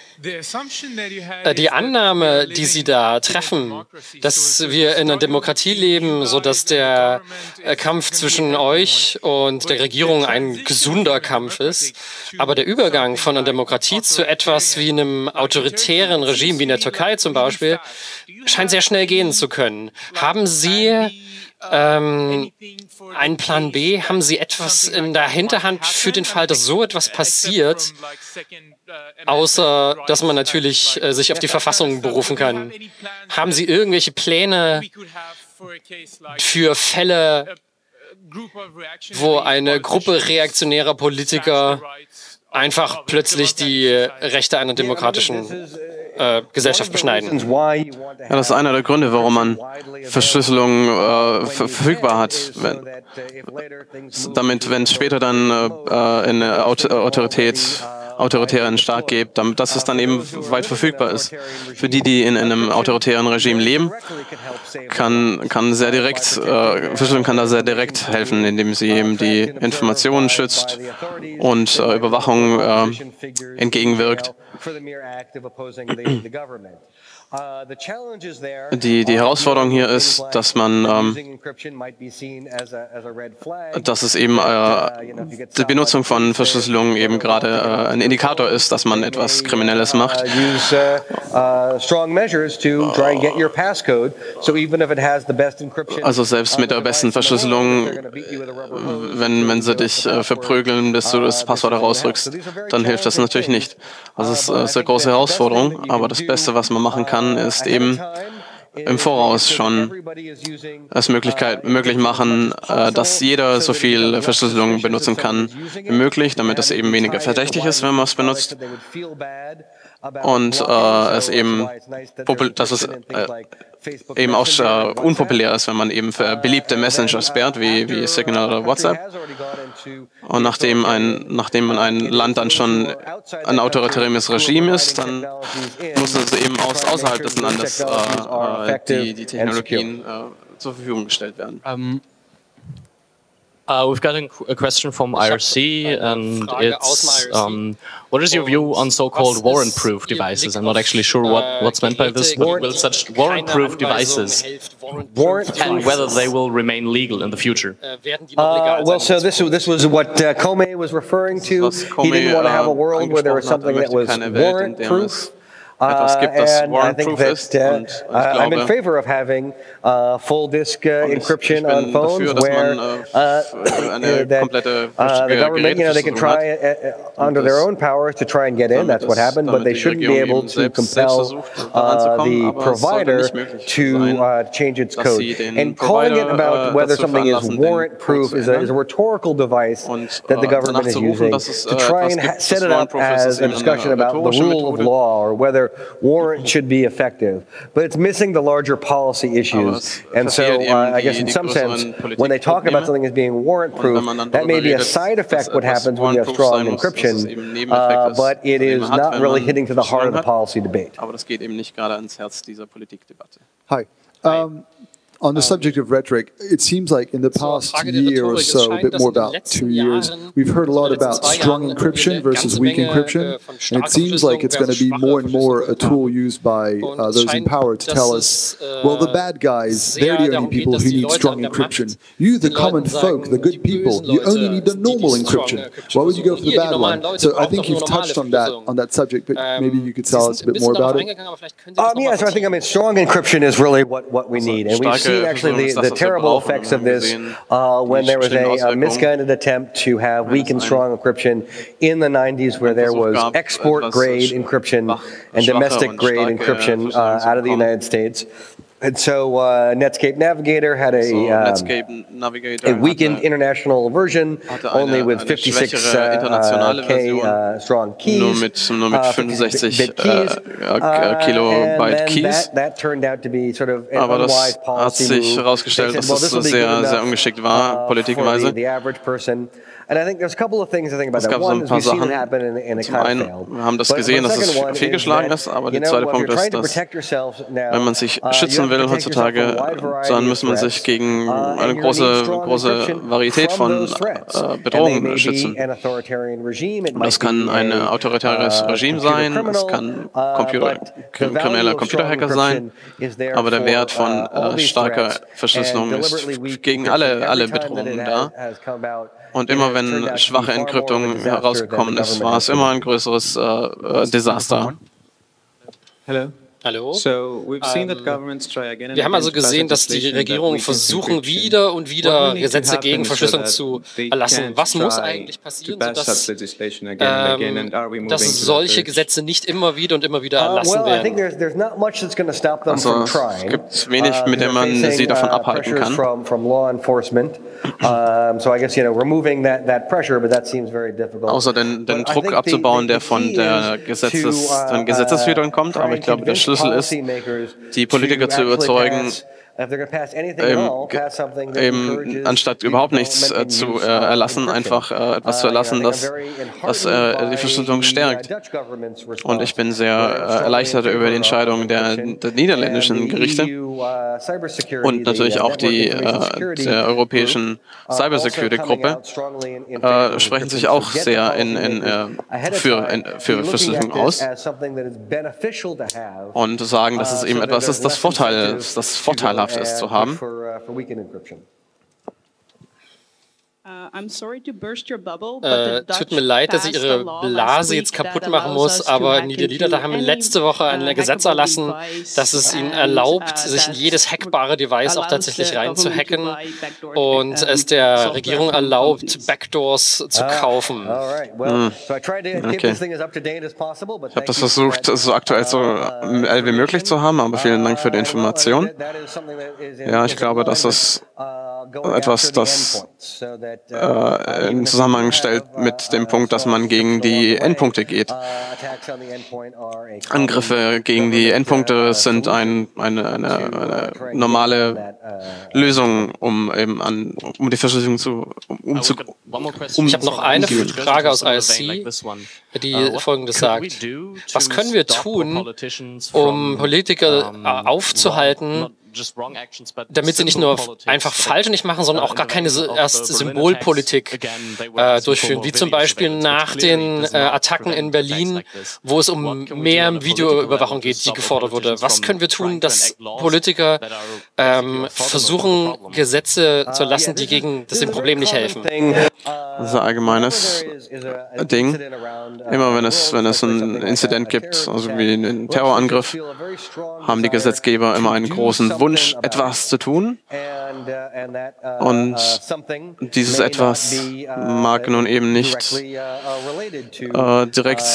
Die Annahme, die Sie da treffen, dass wir in einer Demokratie leben, sodass der Kampf zwischen euch und der Regierung ein gesunder Kampf ist, aber der Übergang von einer Demokratie zu etwas wie einem autoritären Regime, wie in der Türkei zum Beispiel, scheint sehr schnell gehen zu können. Haben Sie einen Plan B? Haben Sie etwas in der Hinterhand für den Fall, dass so etwas passiert, außer dass man natürlich sich auf die Verfassung berufen kann? Haben Sie irgendwelche Pläne für Fälle, wo eine Gruppe reaktionärer Politiker einfach plötzlich die Rechte einer demokratischen Gesellschaft beschneiden? Ja, das ist einer der Gründe, warum man Verschlüsselung verfügbar hat. Wenn es später dann in eine Autorität autoritären Staat gibt, dass es dann eben weit verfügbar ist. Für die in einem autoritären Regime leben, kann Verschlüsselung kann da sehr direkt helfen, indem sie eben die Informationen schützt und Überwachung entgegenwirkt. Die Herausforderung hier ist, dass es eben die Benutzung von Verschlüsselung eben gerade ein Indikator ist, dass man etwas Kriminelles macht. Also selbst mit der besten Verschlüsselung, wenn sie dich verprügeln, bis du das Passwort herausrückst, dann hilft das natürlich nicht. Also es ist eine große Herausforderung, aber das Beste, was man machen kann, ist eben im Voraus schon es möglich machen, dass jeder so viel Verschlüsselung benutzen kann wie möglich, damit es eben weniger verdächtig ist, wenn man es benutzt. Und dass es eben auch unpopulär ist, wenn man eben für beliebte Messenger sperrt, wie Signal oder WhatsApp. Und nachdem man ein Land dann schon ein autoritäres Regime ist, dann muss es eben außerhalb des Landes die Technologien zur Verfügung gestellt werden. We've got a question from IRC, and it's what is your view on so-called warrant-proof devices? I'm not actually sure what's meant by this. Will such warrant-proof devices and whether they will remain legal in the future? Well, so this was what Comey was referring to. He didn't want to have a world where there was something that was warrant-proof. And I think that I'm in favor of having full disk encryption on phones where the government, they can try under their own powers to try and get in. That's what happened, but they shouldn't be able to compel the provider to change its code. And calling it about whether something is warrant-proof is a rhetorical device that the government is using to try and set it up as a discussion about the rule of law or whether warrant should be effective, but it's missing the larger policy issues. And so I guess in some sense, when they talk about something as being warrant-proof, that may be a side effect what happens when you have strong encryption, but it is not really hitting to the heart of the policy debate. Hi. On the subject of rhetoric, it seems like in the past year or so, a bit more about 2 years, we've heard a lot about strong encryption versus weak encryption. And it seems like it's going to be more and more a tool used by those in power to tell us, well, the bad guys, they're the only people who need strong encryption. You, the common folk, the good people, you only need the normal encryption. Why would you go for the bad one? So I think you've touched on that subject, but maybe you could tell us a bit more about it. Yeah, so I think, strong encryption is really what we need. And we've seen actually the terrible effects of this when there was a misguided attempt to have weak and strong encryption in the 90s, where there was export-grade encryption and domestic-grade encryption out of the United States. And so Netscape Navigator had a weakened international version, only with 56K strong keys, 65 Kilobyte Keys. That turned out to be sort of an Aber unwise das hat sich herausgestellt, dass es sehr, sehr ungeschickt war, politikweise. The average person. And I think there's a couple of things I think about that. One is we've seen it happen and it kind of failed. Wir haben das gesehen, dass es fehlgeschlagen ist, aber der zweite Punkt ist, dass wenn man sich schützen will heutzutage, dann muss man sich gegen eine große Varietät von Bedrohungen schützen. Das kann ein autoritäres Regime sein, es kann krimineller Computerhacker sein, aber der Wert von starker Verschlüsselung ist gegen alle Bedrohungen da. Und immer wenn schwache Entkryptung herausgekommen ist, war es immer ein größeres Desaster. Hallo. Wir haben also gesehen, dass die Regierungen versuchen, wieder und wieder Gesetze gegen Verschlüsselung zu erlassen. Was muss eigentlich passieren, sodass solche Gesetze nicht immer wieder und immer wieder erlassen werden? Also, es gibt wenig, mit dem man sie davon abhalten kann. Außer den Druck abzubauen, der von den Gesetzeshütern kommt. Aber ich glaube, der Schlüssel ist, die Politiker zu überzeugen, eben anstatt überhaupt nichts zu erlassen, einfach etwas zu erlassen, das die Verschlüsselung stärkt. Und ich bin sehr erleichtert über die Entscheidung der niederländischen Gerichte und natürlich auch der europäischen Cybersecurity-Gruppe sprechen sich auch sehr für Verschlüsselung aus und sagen, dass es eben etwas ist, das vorteilhaft ist zu haben. Tut mir leid, dass ich Ihre Blase jetzt kaputt machen muss, aber die Niederländer haben letzte Woche ein Gesetz erlassen, das es ihnen erlaubt, sich in jedes hackbare Device auch tatsächlich reinzuhacken und es der Regierung erlaubt, Backdoors zu kaufen. Okay. Ich habe das versucht, so aktuell so wie möglich zu haben, aber vielen Dank für die Information. Ja, ich glaube, das ist etwas, das in Zusammenhang stellt mit dem Punkt, dass man gegen die Endpunkte geht. Angriffe gegen die Endpunkte sind eine normale Lösung, um die Verschlüsselung Ich habe noch eine Frage aus IRC, die Folgendes sagt. Was können wir tun, um Politiker aufzuhalten, damit sie nicht nur einfach falsch nicht machen, sondern auch gar keine erst Symbolpolitik durchführen, wie zum Beispiel nach den Attacken in Berlin, wo es um mehr Videoüberwachung geht, die gefordert wurde. Was können wir tun, dass Politiker versuchen, Gesetze zu erlassen, die gegen dem Problem nicht helfen? Das ist ein allgemeines Ding. Immer wenn es einen Inzident gibt, also wie einen Terrorangriff, haben die Gesetzgeber immer einen großen Wunsch, etwas zu tun. Und dieses Etwas mag nun eben nicht direkt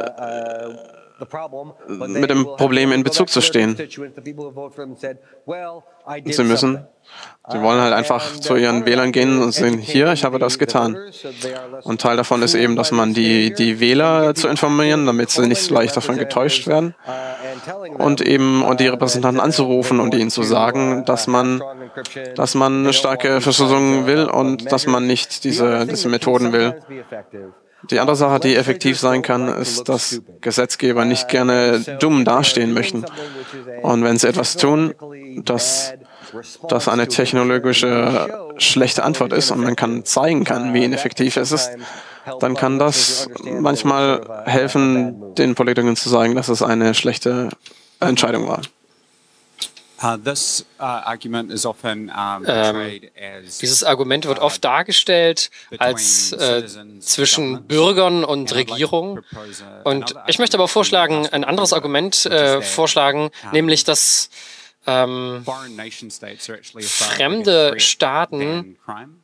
mit dem Problem in Bezug zu stehen. Sie wollen halt einfach zu ihren Wählern gehen und sagen, hier, ich habe das getan. Und Teil davon ist eben, dass man die Wähler zu informieren, damit sie nicht so leicht davon getäuscht werden. Und die Repräsentanten anzurufen und ihnen zu sagen, dass man eine starke Verschlüsselung will und dass man nicht diese Methoden will. Die andere Sache, die effektiv sein kann, ist, dass Gesetzgeber nicht gerne dumm dastehen möchten. Und wenn sie etwas tun, das eine technologische schlechte Antwort ist und man zeigen kann, wie ineffektiv es ist, dann kann das manchmal helfen, den Politikern zu sagen, dass es eine schlechte Entscheidung war. Dieses Argument wird oft dargestellt als zwischen Bürgern und Regierung. Und ich möchte aber vorschlagen, ein anderes Argument vorschlagen, nämlich, dass fremde Staaten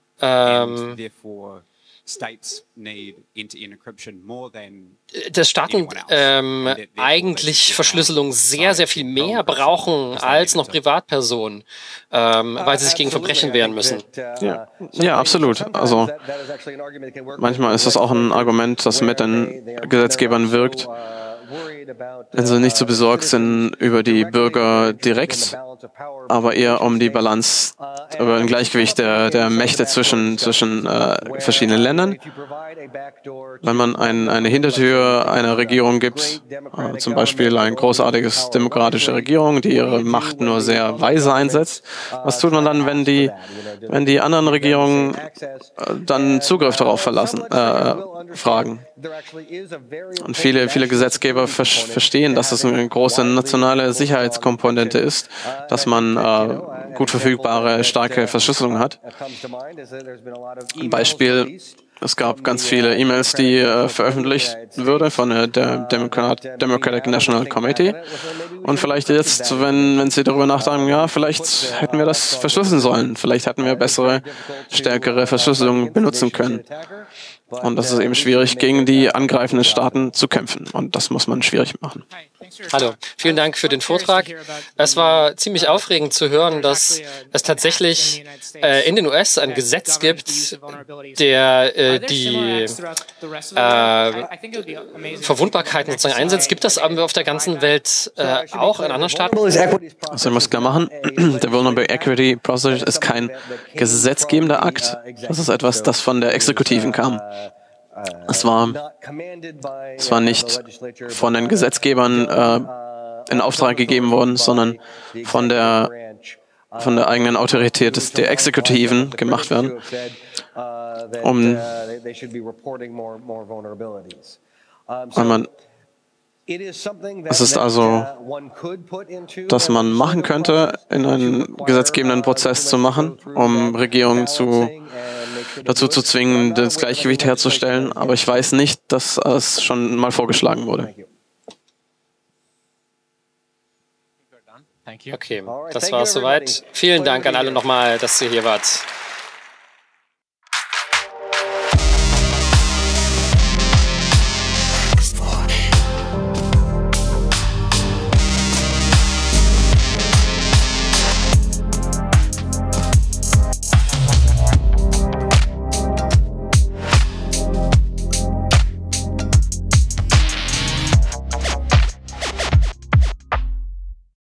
eigentlich Verschlüsselung sehr, sehr viel mehr brauchen als noch Privatpersonen, weil sie sich gegen Verbrechen wehren müssen. Ja, absolut. Also manchmal ist das auch ein Argument, das mit den Gesetzgebern wirkt, wenn sie nicht so besorgt sind über die Bürger direkt, aber eher um die Balance, über ein Gleichgewicht der Mächte zwischen verschiedenen Ländern. Wenn man eine Hintertür einer Regierung gibt, zum Beispiel eine großartige demokratische Regierung, die ihre Macht nur sehr weise einsetzt, was tut man dann, wenn die anderen Regierungen dann Zugriff darauf fragen? Und viele Gesetzgeber verstehen, dass es eine große nationale Sicherheitskomponente ist, dass man gut verfügbare, starke Verschlüsselung hat. Ein Beispiel: Es gab ganz viele E-Mails, die veröffentlicht wurden von der Democratic National Committee. Und vielleicht jetzt, wenn Sie darüber nachdenken, ja, vielleicht hätten wir das verschlüsseln sollen. Vielleicht hätten wir bessere, stärkere Verschlüsselung benutzen können. Und das ist eben schwierig, gegen die angreifenden Staaten zu kämpfen. Und das muss man schwierig machen. Hallo, vielen Dank für den Vortrag. Es war ziemlich aufregend zu hören, dass es tatsächlich in den US ein Gesetz gibt, der die Verwundbarkeiten sozusagen einsetzt. Gibt das aber auf der ganzen Welt auch in anderen Staaten? Also ich muss klar machen, der Vulnerable Equity Process ist kein gesetzgebender Akt. Das ist etwas, das von der Exekutiven kam. Es war nicht von den Gesetzgebern in Auftrag gegeben worden, sondern von der eigenen Autorität der Exekutiven gemacht werden, es ist also, dass man machen könnte, in einen gesetzgebenden Prozess zu machen, um Regierungen dazu zu zwingen, das Gleichgewicht herzustellen. Aber ich weiß nicht, dass es schon mal vorgeschlagen wurde. Okay, das war es soweit. Vielen Dank an alle nochmal, dass ihr hier wart.